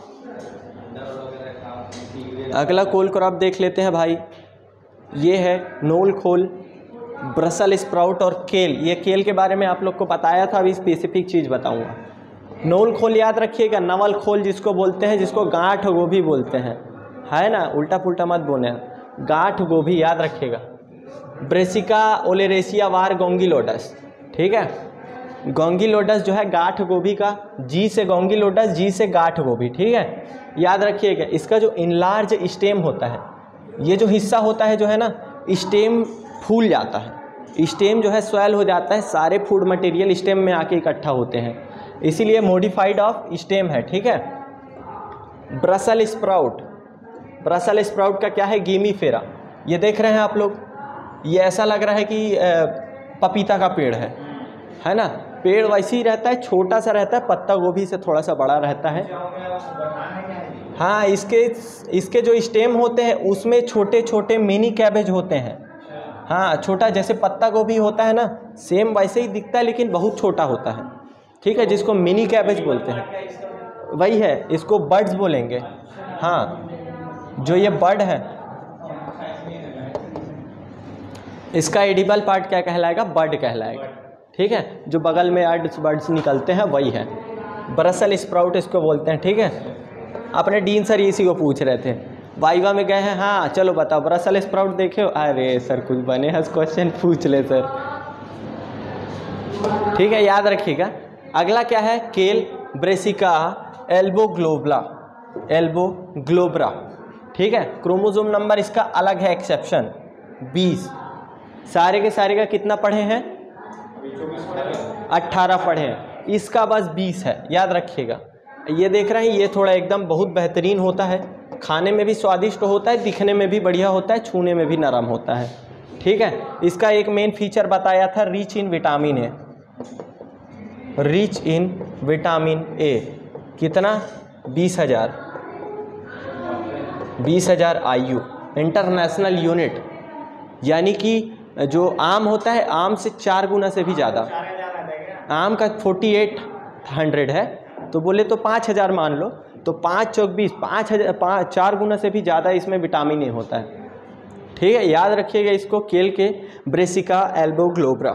अगला कोल क्रॉप देख लेते हैं भाई। ये है नोल खोल, ब्रसल स्प्राउट और केल। ये केल के बारे में आप लोग को बताया था, अभी स्पेसिफिक चीज़ बताऊंगा। नोल खोल याद रखिएगा, नवल खोल जिसको बोलते हैं, जिसको गांठ गोभी बोलते हैं, है ना, उल्टा पुल्टा मत बोले, गांठ गोभी याद रखिएगा। Brassica oleracea var gongylodes. ठीक है, गोंगिलोटस जो है गांठ गोभी का, जी से गोंगिलोटस, जी से गांठ गोभी। ठीक है, याद रखिएगा। इसका जो इनलार्ज स्टेम होता है, ये जो हिस्सा होता है जो है ना, स्टेम फूल जाता है, स्टेम जो है स्वेल हो जाता है, सारे फूड मटेरियल स्टेम में आके इकट्ठा होते हैं, इसीलिए मॉडिफाइड ऑफ स्टेम है। ठीक है, ब्रसल स्प्राउट, ब्रसल स्प्राउट का क्या है, गिमीफेरा। ये देख रहे हैं आप लोग, ये ऐसा लग रहा है कि पपीता का पेड़ है, है ना, पेड़ वैसे ही रहता है, छोटा सा रहता है, पत्ता गोभी से थोड़ा सा बड़ा रहता है। हाँ, इसके इसके जो स्टेम होते हैं उसमें छोटे छोटे मिनी कैबेज होते हैं। हाँ, छोटा जैसे पत्ता गोभी होता है ना, सेम वैसे ही दिखता है, लेकिन बहुत छोटा होता है। ठीक है, जिसको मिनी कैबेज बोलते हैं, वही है, इसको बर्ड्स बोलेंगे। हाँ, जो ये बर्ड है, इसका एडिबल पार्ट क्या कहलाएगा, बर्ड कहलाएगा। ठीक है, जो बगल में एड्स बर्ड्स निकलते हैं वही है, ब्रसल स्प्राउट इसको बोलते हैं। ठीक है, अपने डीन सर इसी को पूछ रहे थे, वाइवा में गए हैं, हाँ चलो बताओ ब्रसल स्प्राउट देखे हो, अरे सर कुछ बने हैं, क्वेश्चन पूछ ले सर। ठीक है, याद रखिएगा। अगला क्या है, kale, Brassica alboglabra, alboglabra. ठीक है, क्रोमोसोम नंबर इसका अलग है, एक्सेप्शन बीस। सारे के सारे का कितना पढ़े हैं, अट्ठारह पढ़े हैं, इसका बस बीस है, याद रखिएगा। ये देख रहे हैं, ये थोड़ा एकदम बहुत बेहतरीन होता है, खाने में भी स्वादिष्ट होता है, दिखने में भी बढ़िया होता है, छूने में भी नरम होता है। ठीक है, इसका एक मेन फीचर बताया था, rich in vitamin A, rich in vitamin A. कितना, बीस हजार बीस हजार आई यू, इंटरनेशनल यूनिट, यानी कि जो आम होता है, आम से चार गुना से भी ज़्यादा, आम का फोर्टी एट हंड्रेड है, तो बोले तो पाँच हज़ार मान लो, तो पाँच चौक बीस, पाँच हज़ार पाँच चार गुना से भी ज़्यादा इसमें विटामिन ए होता है। ठीक है, याद रखिएगा इसको, केल के ब्रेसिका एल्बो ग्लोबरा।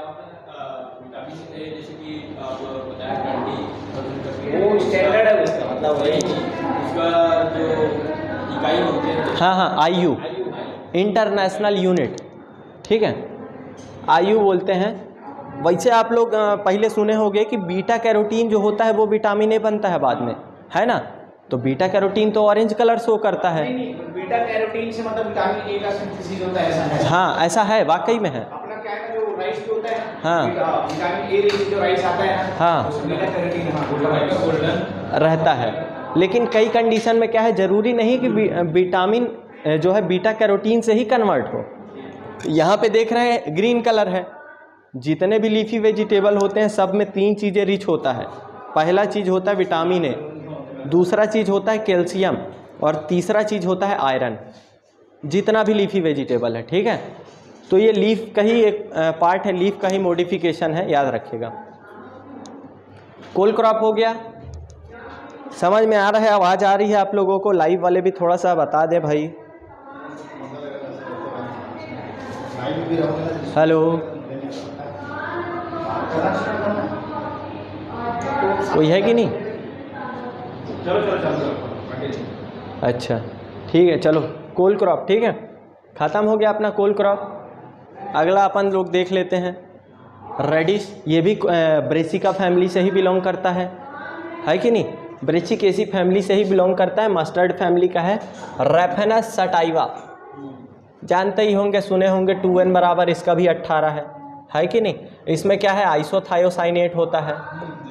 हाँ हाँ, आई यू, इंटरनेशनल यूनिट। ठीक है, आई यू बोलते हैं। वैसे आप लोग पहले सुने होंगे कि बीटा कैरोटीन जो होता है वो विटामिन ए बनता है बाद में, है ना, तो बीटा कैरोटीन तो ऑरेंज कलर शो करता है। नहीं, नहीं, बीटा कैरोटीन से मतलब विटामिन ए का सिंथेसिस होता है, ऐसा है। हाँ, ऐसा है, वाकई में है। अपना क्या है, जो राइस पे होता है, हाँ, विटामिन ए रिच जो राइस आता है, हाँ, उसमें बीटा कैरोटीन गोल्डन रहता है। लेकिन कई कंडीशन में क्या है, ज़रूरी नहीं कि विटामिन जो है बीटा कैरोटीन से ही कन्वर्ट हो, यहाँ पे देख रहे हैं ग्रीन कलर है। जितने भी लीफी वेजिटेबल होते हैं सब में तीन चीज़ें रिच होता है। पहला चीज़ होता है विटामिन ए, दूसरा चीज़ होता है कैल्शियम, और तीसरा चीज़ होता है आयरन। जितना भी लीफी वेजिटेबल है, ठीक है। तो ये लीफ का ही एक पार्ट है, लीफ का ही मॉडिफिकेशन है, याद रखिएगा। कोल क्रॉप हो गया, समझ में आ रहा है, आवाज़ आ रही है आप लोगों को? लाइव वाले भी थोड़ा सा बता दे भाई। हेलो, कोई है कि नहीं? अच्छा ठीक है, चलो कोल क्रॉप, ठीक है, ख़त्म हो गया अपना कोल क्रॉप। अगला अपन लोग देख लेते हैं रेडिश। ये भी ब्रेसिका फैमिली से ही बिलोंग करता है, है कि नहीं? ब्रेसिकेसी फैमिली से ही बिलोंग करता है। मस्टर्ड फैमिली का है। रेफेनस सटाइवा जानते ही होंगे, सुने होंगे, टू एन बराबर इसका भी अट्ठारह है, है कि नहीं? इसमें क्या है, आइसोथायोसाइनेट होता है,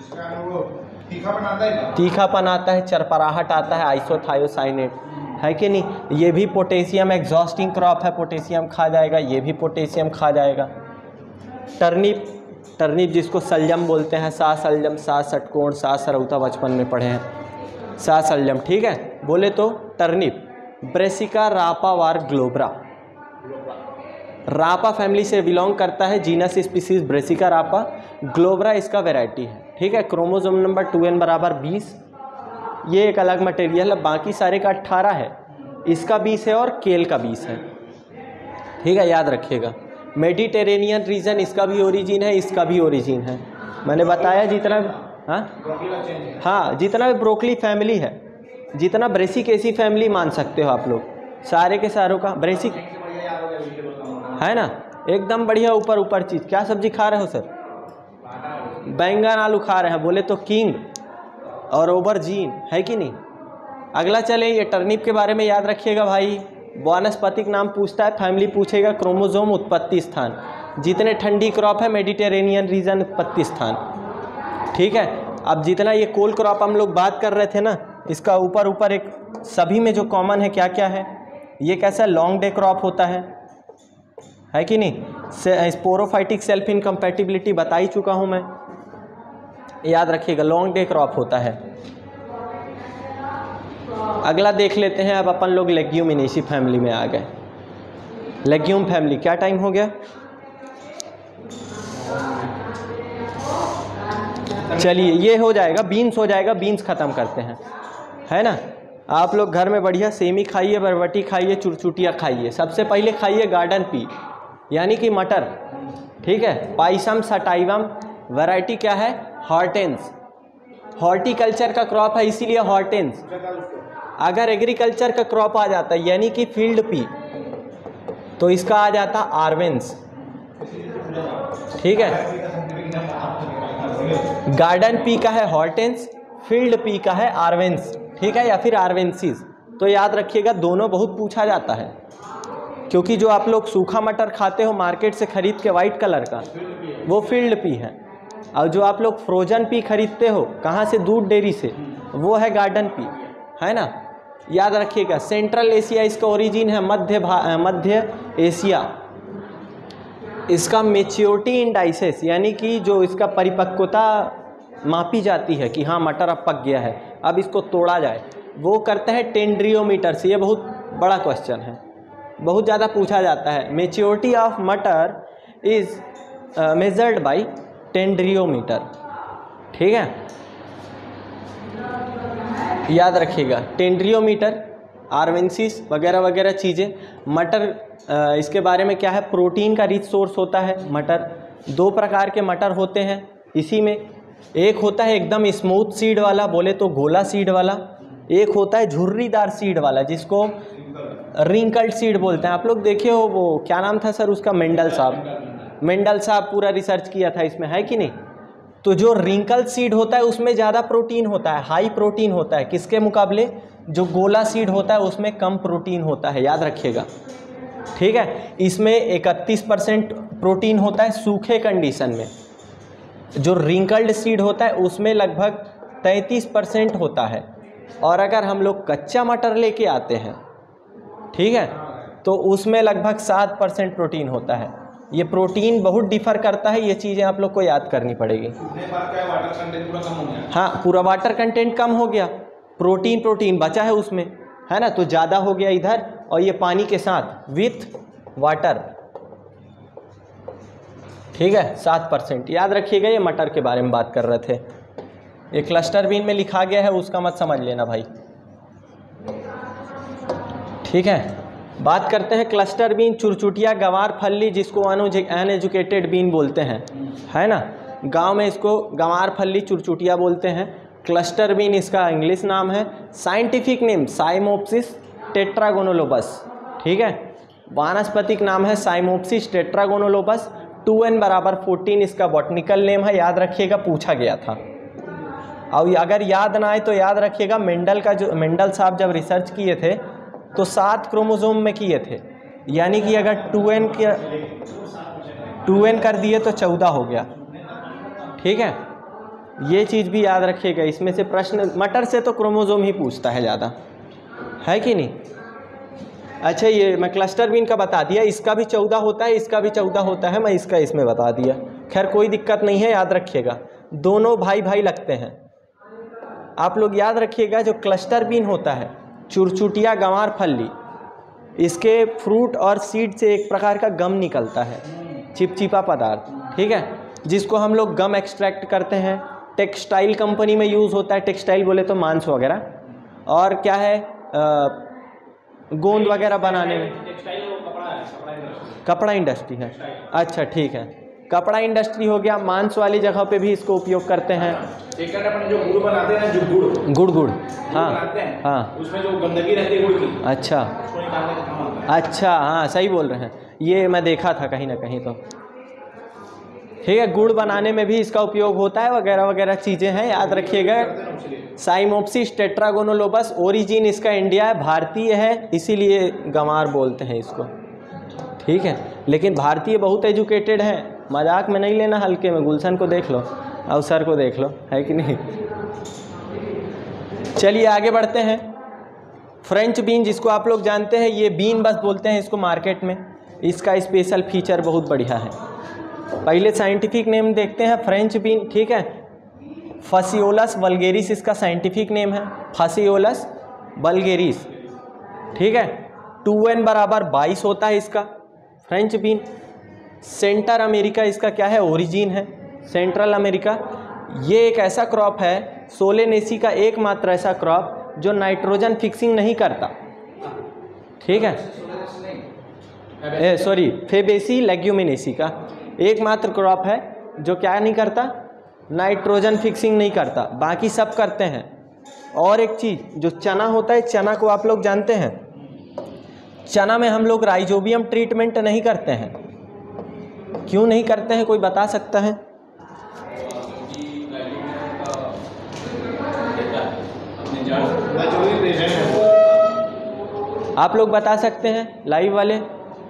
तीखापन आता है, चरपराहट आता है, आइसोथायोसाइनेट, है कि नहीं? ये भी पोटेशियम एग्जॉस्टिंग क्रॉप है, पोटेशियम खा जाएगा, ये भी पोटेशियम खा जाएगा। टर्निप, टर्निप जिसको सलजम बोलते हैं, सा सलजम, सा षटकोण, सा सरौता, बचपन में पढ़े हैं, सा सलजम, ठीक है। बोले तो टर्निप ब्रेसिका रापावार ग्लोब्रा, रापा फैमिली से बिलोंग करता है। जीनस स्पीसीज ब्रेसिका रापा, ग्लोब्रा इसका वैरायटी है, ठीक है। क्रोमोसोम नंबर टू एन बराबर बीस, ये एक अलग मटेरियल है, बाकी सारे का अट्ठारह है, इसका बीस है और केल का बीस है, ठीक है, याद रखिएगा। मेडिटेरेनियन रीजन इसका भी ओरिजिन है, इसका भी ओरिजिन है, मैंने बताया जितना। हाँ हाँ, जितना भी ब्रोकली फैमिली है, जितना ब्रेसिकेसी फैमिली मान सकते हो आप लोग, सारे के सारों का ब्रेसिक है ना, एकदम बढ़िया। ऊपर ऊपर चीज़, क्या सब्जी खा रहे हो सर? बैंगन आलू खा रहे हैं, बोले तो किंग और ओवरजीन, है कि नहीं? अगला चले, ये टर्निप के बारे में याद रखिएगा भाई। वानस्पतिक नाम पूछता है, फैमिली पूछेगा, क्रोमोसोम, उत्पत्ति स्थान। जितने ठंडी क्रॉप है मेडिटेरेनियन रीजन, उत्पत्ति स्थान, ठीक है। अब जितना ये कोल क्रॉप हम लोग बात कर रहे थे ना, इसका ऊपर ऊपर एक सभी में जो कॉमन है, क्या क्या है? ये कैसा लॉन्ग डे क्रॉप होता है, है कि नहीं? स्पोरोफाइटिक सेल्फ इनकम्पैटिबिलिटी बता ही चुका हूँ मैं, याद रखिएगा, लॉन्ग डे क्रॉप होता है। अगला देख लेते हैं, अब अपन लोग लेग्यूमिनेसी फैमिली में आ गए। लेग्यूम फैमिली, क्या टाइम हो गया? चलिए ये हो जाएगा, बीन्स हो जाएगा, बीन्स ख़त्म करते हैं, है ना। आप लोग घर में बढ़िया सेमी खाइए, बरबटी खाइए, चुरचुटिया खाइए। सबसे पहले खाइए गार्डन पी, यानी कि मटर, ठीक है। पाइसम सटाइवम, वैरायटी क्या है? हॉर्टेंस, हॉर्टिकल्चर का क्रॉप है, इसीलिए हॉर्टेंस। अगर एग्रीकल्चर का क्रॉप आ जाता है, यानी कि फील्ड पी, तो इसका आ जाता आर्वेंस, ठीक है। गार्डन पी का है हॉर्टेंस, फील्ड पी का है आर्वेंस, ठीक है, या फिर आर्वेंसिस। तो याद रखिएगा, दोनों बहुत पूछा जाता है, क्योंकि जो आप लोग सूखा मटर खाते हो मार्केट से खरीद के वाइट कलर का, वो फील्ड पी है, और जो आप लोग फ्रोजन पी खरीदते हो कहाँ से? दूध डेयरी से, वो है गार्डन पी, है ना, याद रखिएगा। सेंट्रल एशिया इसका ओरिजिन है, मध्य मध्य एशिया। इसका मेच्योरिटी इंडाइसेस, यानी कि जो इसका परिपक्वता मापी जाती है कि हाँ मटर अब पक गया है, अब इसको तोड़ा जाए, वो करते हैं टेंड्रियोमीटर से। ये बहुत बड़ा क्वेश्चन है, बहुत ज़्यादा पूछा जाता है। Maturity of matar is measured by tenderometer, ठीक है, याद रखिएगा। टेंड्रियोमीटर, आर्वेंसिस वगैरह वगैरह चीज़ें। मटर, आ, इसके बारे में क्या है? प्रोटीन का रिच सोर्स होता है मटर। दो प्रकार के मटर होते हैं इसी में, एक होता है एकदम स्मूथ सीड वाला, बोले तो गोला सीड वाला, एक होता है झुर्रीदार सीड वाला, जिसको रिंकल्ड सीड बोलते हैं। आप लोग देखे हो, वो क्या नाम था सर उसका? मेंडल साहब, मेंडल साहब पूरा रिसर्च किया था इसमें, है कि नहीं? तो जो रिंकल सीड होता है उसमें ज़्यादा प्रोटीन होता है, हाई प्रोटीन होता है, किसके मुकाबले? जो गोला सीड होता है उसमें कम प्रोटीन होता है, याद रखिएगा, ठीक है। इसमें इकतीस परसेंट प्रोटीन होता है सूखे कंडीशन में, जो रिंकल्ड सीड होता है उसमें लगभग तैंतीस परसेंट होता है। और अगर हम लोग कच्चा मटर लेके आते हैं, ठीक है, तो उसमें लगभग सात परसेंट प्रोटीन होता है। ये प्रोटीन बहुत डिफर करता है, ये चीज़ें आप लोग को याद करनी पड़ेगी। वाटर कंटेंट पूरा कम हो गया। हाँ, पूरा वाटर कंटेंट कम हो गया, प्रोटीन प्रोटीन बचा है उसमें, है ना, तो ज़्यादा हो गया इधर, और ये पानी के साथ विथ वाटर, ठीक है, सात परसेंट। याद रखिएगा, ये मटर के बारे में बात कर रहे थे। ये क्लस्टर बीन में लिखा गया है, उसका मत समझ लेना भाई, ठीक है। बात करते हैं क्लस्टर बीन, चुरचुटिया, गंवार फल्ली, जिसको अनएजुकेटेड बीन बोलते हैं, है ना। गांव में इसको गंवार फल्ली चुरचुटिया बोलते हैं। क्लस्टर बीन इसका इंग्लिश नाम है। साइंटिफिक नेम साइमोप्सिस टेट्रागोनोलोबस, ठीक है। वानस्पतिक नाम है साइमोप्सिस टेट्रागोनोलोबस। टू एन बराबर फोर्टीन इसका बॉटनिकल नेम है, याद रखिएगा, पूछा गया था। और अगर याद ना आए तो याद रखिएगा, मेंडल का जो मेंडल साहब जब रिसर्च किए थे तो सात क्रोमोसोम में किए थे, यानी कि अगर टू एन के टू एन कर दिए तो चौदह हो गया, ठीक है। ये चीज़ भी याद रखिएगा। इसमें से प्रश्न, मटर से तो क्रोमोसोम ही पूछता है ज़्यादा, है कि नहीं। अच्छा, ये मैं क्लस्टर बीन का बता दिया, इसका भी चौदह होता है, इसका भी चौदह होता है, मैं इसका इसमें बता दिया। खैर कोई दिक्कत नहीं है, याद रखिएगा, दोनों भाई भाई लगते हैं। आप लोग याद रखिएगा, जो क्लस्टर बीन होता है, चुरचुटिया गंवार फल्ली, इसके फ्रूट और सीड से एक प्रकार का गम निकलता है, चिपचिपा पदार्थ, ठीक है, जिसको हम लोग गम एक्सट्रैक्ट करते हैं। टेक्सटाइल कंपनी में यूज़ होता है, टेक्सटाइल बोले तो मांस वगैरह, और क्या है, आ, गोंद वगैरह बनाने में। कपड़ा इंडस्ट्री है, अच्छा ठीक है, कपड़ा इंडस्ट्री हो गया। मांस वाली जगह पे भी इसको उपयोग करते हैं। एक अपन जो गुड़ बनाते हैं ना, जो गुड़ गुड़ गुड़ हाँ बनाते हैं, हाँ, उसमें जो गंदगी रहती है गुड़ की, अच्छा उसको निकालने का काम आता है। अच्छा, हाँ सही बोल रहे हैं, ये मैं देखा था कहीं ना कहीं, तो ठीक है। गुड़ बनाने में भी इसका उपयोग होता है, वगैरह वगैरह चीज़ें हैं, याद रखिएगा। साइमोप्सिस टेट्रागोनोलोबस, ओरिजिन इसका इंडिया है, भारतीय है, इसीलिए गंवार बोलते हैं इसको, ठीक है। लेकिन भारतीय बहुत एजुकेटेड हैं, मजाक में नहीं लेना, हल्के में। गुलशन को देख लो, अवसर को देख लो, है कि नहीं। चलिए आगे बढ़ते हैं। फ्रेंच बीन, जिसको आप लोग जानते हैं, ये बीन बस बोलते हैं इसको मार्केट में। इसका स्पेशल फीचर बहुत बढ़िया है। पहले साइंटिफिक नेम देखते हैं, फ्रेंच बीन, ठीक है। फसियोलस वल्गेरिस इसका साइंटिफिक नेम है, फसियोलस वल्गेरिस, ठीक है। टू एन बराबर बाईस होता है इसका फ्रेंच बीन। सेंटर अमेरिका इसका क्या है, ओरिजिन है, सेंट्रल अमेरिका। ये एक ऐसा क्रॉप है, सोलेनेसी का एकमात्र ऐसा क्रॉप जो नाइट्रोजन फिक्सिंग नहीं करता, ठीक है। सॉरी, फेबेसी लेग्यूमिनेसी का एकमात्र क्रॉप है जो क्या नहीं करता, नाइट्रोजन फिक्सिंग नहीं करता, बाकी सब करते हैं। और एक चीज़, जो चना होता है, चना को आप लोग जानते हैं, चना में हम लोग राइजोबियम ट्रीटमेंट नहीं करते हैं। क्यों नहीं करते हैं, कोई बता सकता है? आप लोग बता सकते हैं, लाइव वाले?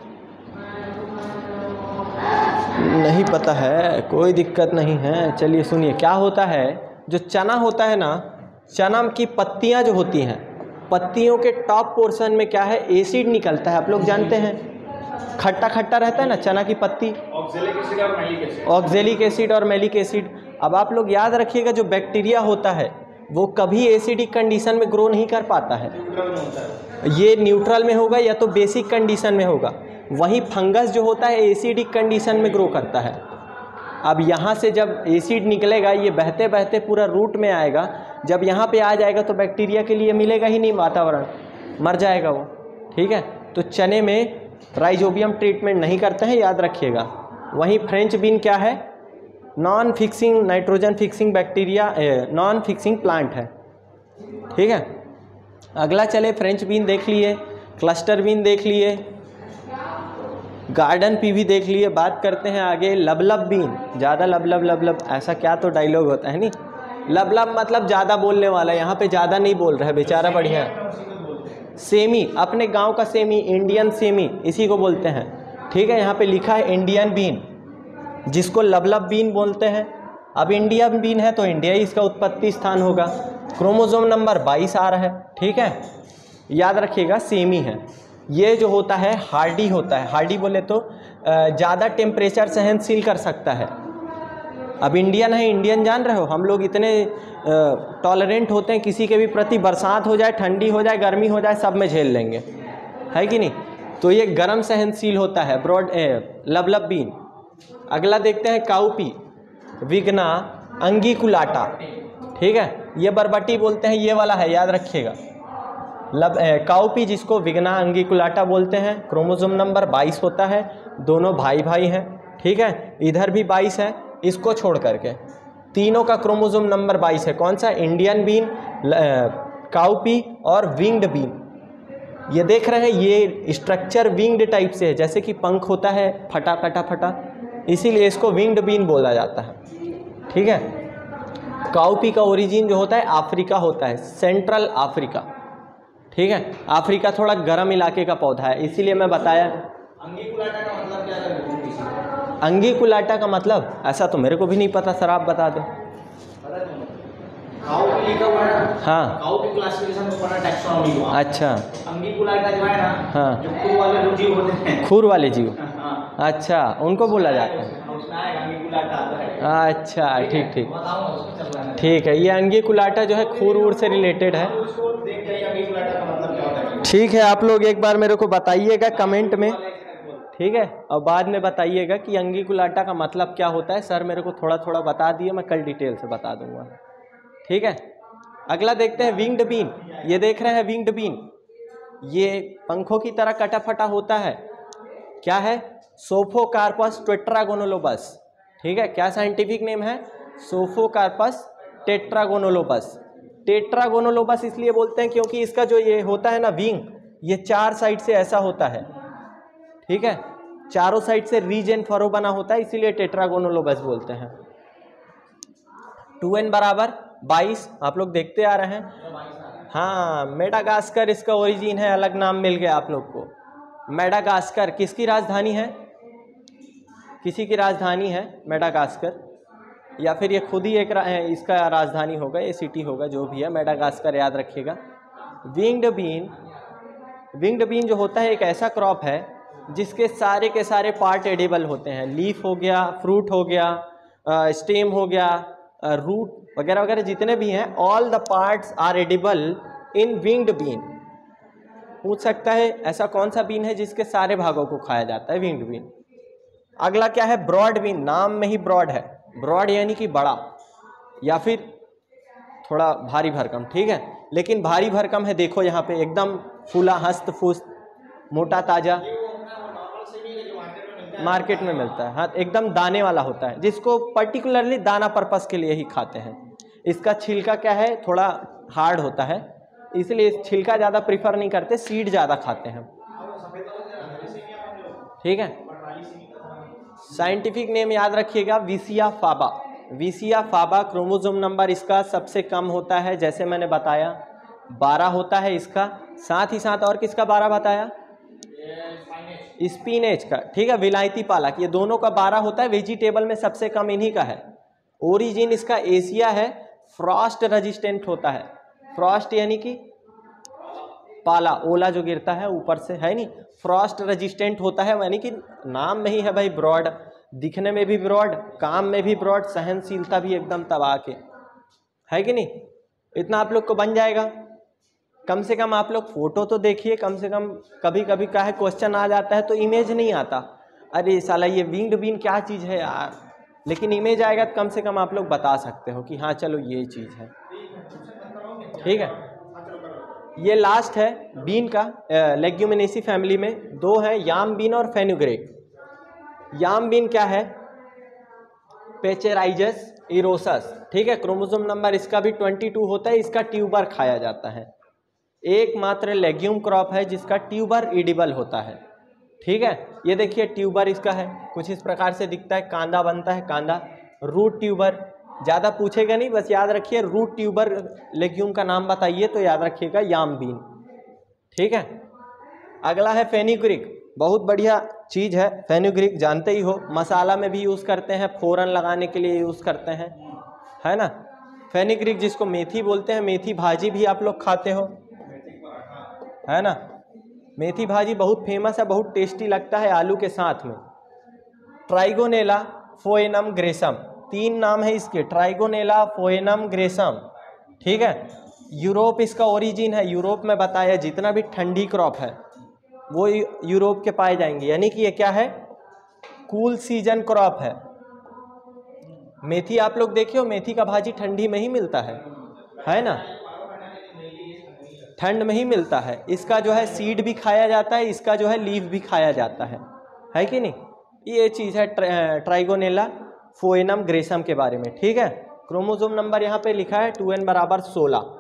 नहीं पता है, कोई दिक्कत नहीं है। चलिए सुनिए, क्या होता है, जो चना होता है ना, चना की पत्तियां जो होती हैं, पत्तियों के टॉप पोर्शन में क्या है, एसिड निकलता है, आप लोग जानते हैं, खट्टा खट्टा रहता है ना चना की पत्ती, ऑक्जेलिक एसिड और मैलिक एसिड, ऑक्जेलिक एसिड और मैलिक एसिड। अब आप लोग याद रखिएगा, जो बैक्टीरिया होता है वो कभी एसिडिक कंडीशन में ग्रो नहीं कर पाता है, ये न्यूट्रल में होगा या तो बेसिक कंडीशन में होगा। वहीं फंगस जो होता है एसिडिक कंडीशन में ग्रो करता है। अब यहाँ से जब एसिड निकलेगा, ये बहते बहते पूरा रूट में आएगा, जब यहाँ पे आ जाएगा तो बैक्टीरिया के लिए मिलेगा ही नहीं वातावरण, मर जाएगा वो, ठीक है। तो चने में राइजोबियम ट्रीटमेंट नहीं करते हैं, याद रखिएगा। वहीं फ्रेंच बीन क्या है, non fixing nitrogen fixing bacteria, non fixing plant है, ठीक है। अगला चले, फ्रेंच बीन देख लिए, क्लस्टर बीन देख लिए, गार्डन पी भी देख लिए। बात करते हैं आगे लबलब बीन। ज़्यादा लबलब लबलब ऐसा क्या तो डायलॉग होता है नहीं, लबलब मतलब ज़्यादा बोलने वाला, यहाँ पे ज़्यादा नहीं बोल रहा है बेचारा, बढ़िया है। सेमी, अपने गांव का सेमी, इंडियन सेमी, इसी को बोलते हैं, ठीक है। यहाँ पे लिखा है इंडियन बीन, जिसको लबलब बीन बोलते हैं। अब इंडियन बीन है तो इंडिया ही इसका उत्पत्ति स्थान होगा। क्रोमोसोम नंबर बाईस आ रहा है, ठीक है, याद रखिएगा, सेमी है। ये जो होता है हार्डी होता है। हार्डी बोले तो ज़्यादा टेम्परेचर सहनशील कर सकता है। अब इंडियन है, इंडियन जान रहे हो, हम लोग इतने टॉलरेंट होते हैं, किसी के भी प्रति बरसात हो जाए, ठंडी हो जाए, गर्मी हो जाए, सब में झेल लेंगे, है कि नहीं। तो ये गर्म सहनशील होता है ब्रॉड लबलब बीन। अगला देखते हैं काउपी, विग्ना, अंगीकुलाटा, ठीक है, ये बरबटी बोलते हैं, ये वाला है, याद रखिएगा। लब काउपी जिसको विग्ना अंगीकुलाटा बोलते हैं, क्रोमोसोम नंबर बाईस होता है, दोनों भाई भाई हैं, ठीक है, इधर भी बाईस है, इसको छोड़ करके तीनों का क्रोमोसोम नंबर बाईस है। कौन सा? इंडियन बीन, काउपी और विंग्ड बीन। ये देख रहे हैं, ये स्ट्रक्चर विंग्ड टाइप से है, जैसे कि पंख होता है फटा कटा फटा, इसीलिए इसको विंग्ड बीन बोला जाता है, ठीक है। काउपी का ओरिजिन जो होता है अफ्रीका होता है, सेंट्रल अफ्रीका, ठीक है। अफ्रीका थोड़ा गर्म इलाके का पौधा है, इसीलिए मैं बताया। अंगीकुलाटा का मतलब क्या है? अंगीकुलाटा का मतलब ऐसा तो मेरे को भी नहीं पता सर, आप बता दें। काउपी लिखा हुआ है ना? हाँ, काउपी क्लासिफिकेशन में पढ़ा, टैक्सोनॉमी को। अच्छा, अंगीकुलाटा जो है ना, हाँ, जो खुर वाले जो जीव होते हैं, खुर वाले जीव, हाँ, अच्छा, उनको बोला जाता है। उसमें आएगा अंगीकुलाटा आता है। अच्छा, ठीक ठीक बताऊंगा उसको, चल रहा है। ठीक है। ये अंगीकुलाटा जो है खूर वूर से रिलेटेड है, उसको देख के अंगीकुलाटा का मतलब क्या होता है। ठीक है। आप लोग एक बार मेरे को बताइएगा कमेंट में, ठीक है, और बाद में बताइएगा कि अंगीकुलाटा का मतलब क्या होता है। सर मेरे को थोड़ा थोड़ा बता दिए, मैं कल डिटेल से बता दूंगा, ठीक है। अगला देखते हैं विंग्ड बीन। ये देख रहे हैं विंग्ड बीन, ये पंखों की तरह कटा फटा होता है, क्या है? सोफोकार्पस टेट्रागोनोलोबस, ठीक है। क्या साइंटिफिक नेम है? सोफोकार्पस टेट्रागोनोलोबस। टेट्रागोनोलोबस इसलिए बोलते हैं क्योंकि इसका जो ये होता है ना विंग, ये चार साइड से ऐसा होता है, ठीक है, चारों साइड से रीज एंड फरो बना होता है, इसीलिए टेट्रागोनोलोबस बोलते हैं। टू एन बराबर बाईस, आप लोग देखते आ रहे हैं। हाँ, मेडागास्कर इसका ओरिजिन है, अलग नाम मिल गया आप लोग को। मेडागास्कर किसकी राजधानी है? किसी की राजधानी है मेडागास्कर, या फिर ये खुद ही एक रा, इसका राजधानी होगा, ये सिटी होगा, जो भी है, मेडागास्कर याद रखिएगा। विंग्ड बीन, विंग्ड बीन जो होता है एक ऐसा क्रॉप है जिसके सारे के सारे पार्ट एडिबल होते हैं। लीफ हो गया, फ्रूट हो गया, स्टेम हो गया, रूट वगैरह वगैरह जितने भी हैं, all the parts are edible in winged bean. पूछ सकता है ऐसा कौन सा बीन है जिसके सारे भागों को खाया जाता है? Winged bean. अगला क्या है? Broad bean. नाम में ही ब्रॉड है, ब्रॉड यानी कि बड़ा या फिर थोड़ा भारी भरकम, ठीक है, लेकिन भारी भरकम है। देखो यहाँ पे एकदम फूला हस्त फुस्त, मोटा ताजा, मार्केट में मिलता है, हाँ, एकदम दाने वाला होता है, जिसको पर्टिकुलरली दाना पर्पस के लिए ही खाते हैं। इसका छिलका क्या है? थोड़ा हार्ड होता है, इसलिए छिलका ज़्यादा प्रीफर नहीं करते, सीड ज़्यादा खाते हैं, ठीक है। साइंटिफिक नेम याद रखिएगा, विसिया फाबा। विसिया फाबा, क्रोमोसोम नंबर इसका सबसे कम होता है, जैसे मैंने बताया बारह होता है इसका, साथ ही साथ और किसका बारह बताया? स्पिनेच का, ठीक है, विलायती पालक, ये दोनों का बारह होता है। वेजिटेबल में सबसे कम इन्हीं का है। ओरिजिन इसका एशिया है, फ्रॉस्ट रेजिस्टेंट होता है। फ्रॉस्ट यानी कि पाला, ओला जो गिरता है ऊपर से, है नहीं, फ्रॉस्ट रेजिस्टेंट होता है, यानी कि नाम में ही है भाई ब्रॉड, दिखने में भी ब्रॉड, काम में भी ब्रॉड, सहनशीलता भी एकदम तबाह के, है कि नहीं। इतना आप लोग को बन जाएगा। कम से कम आप लोग फोटो तो देखिए, कम से कम कभी कभी का है क्वेश्चन आ जाता है तो इमेज नहीं आता, अरे साला ये विंग्ड बीन क्या चीज़ है यार, लेकिन इमेज आएगा तो कम से कम आप लोग बता सकते हो कि हाँ चलो ये चीज़ है, ठीक है। ये लास्ट है बीन का, लेग्यूमिनेसी फैमिली में दो है, याम बीन और फेनुग्रेक। याम बीन क्या है? पेचेराइजस इरोसस, ठीक है। क्रोमोसोम नंबर इसका भी बाईस होता है, इसका ट्यूबर खाया जाता है। एकमात्र लेग्यूम क्रॉप है जिसका ट्यूबर एडिबल होता है, ठीक है। ये देखिए ट्यूबर इसका है, कुछ इस प्रकार से दिखता है, कांदा बनता है, कांदा, रूट ट्यूबर, ज़्यादा पूछेगा नहीं, बस याद रखिए रूट ट्यूबर लेग्यूम का नाम बताइए तो याद रखिएगा याम बीन, ठीक है। अगला है फेनुग्रीक, बहुत बढ़िया चीज़ है फेनुग्रीक, जानते ही हो, मसाला में भी यूज़ करते हैं, फोरन लगाने के लिए यूज़ करते हैं, है ना। फेनुग्रीक जिसको मेथी बोलते हैं, मेथी भाजी भी आप लोग खाते हो, है ना। मेथी भाजी बहुत फेमस है, बहुत टेस्टी लगता है आलू के साथ में। ट्राइगोनेला फोएनम ग्रेसम, तीन नाम है इसके, ट्राइगोनेला फोएनम ग्रेसम, ठीक है। यूरोप इसका ओरिजिन है, यूरोप में बताया जितना भी ठंडी क्रॉप है वो यूरोप के पाए जाएंगे, यानी कि ये क्या है, कूल सीजन क्रॉप है। मेथी आप लोग देखिए, मेथी का भाजी ठंडी में ही मिलता है है ना, ठंड में ही मिलता है। इसका जो है सीड भी खाया जाता है, इसका जो है लीफ भी खाया जाता है, है कि नहीं। ये चीज़ है ट्राइगोनेला फोएनम ग्रेसम के बारे में, ठीक है। क्रोमोसोम नंबर यहाँ पे लिखा है टू एन बराबर सोलह।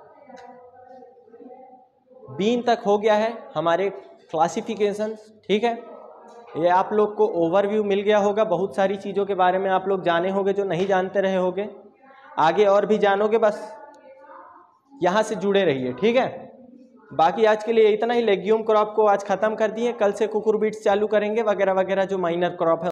बीन तक हो गया है हमारे क्लासिफिकेशन, ठीक है। ये आप लोग को ओवरव्यू मिल गया होगा, बहुत सारी चीज़ों के बारे में आप लोग जाने होंगे जो नहीं जानते रहे होंगे, आगे और भी जानोगे, बस यहाँ से जुड़े रहिए, ठीक है। बाकी आज के लिए इतना ही। लेग्यूम क्रॉप को आज ख़त्म कर दिए, कल से कुकुरबिट्स चालू करेंगे वगैरह वगैरह जो माइनर क्रॉप है।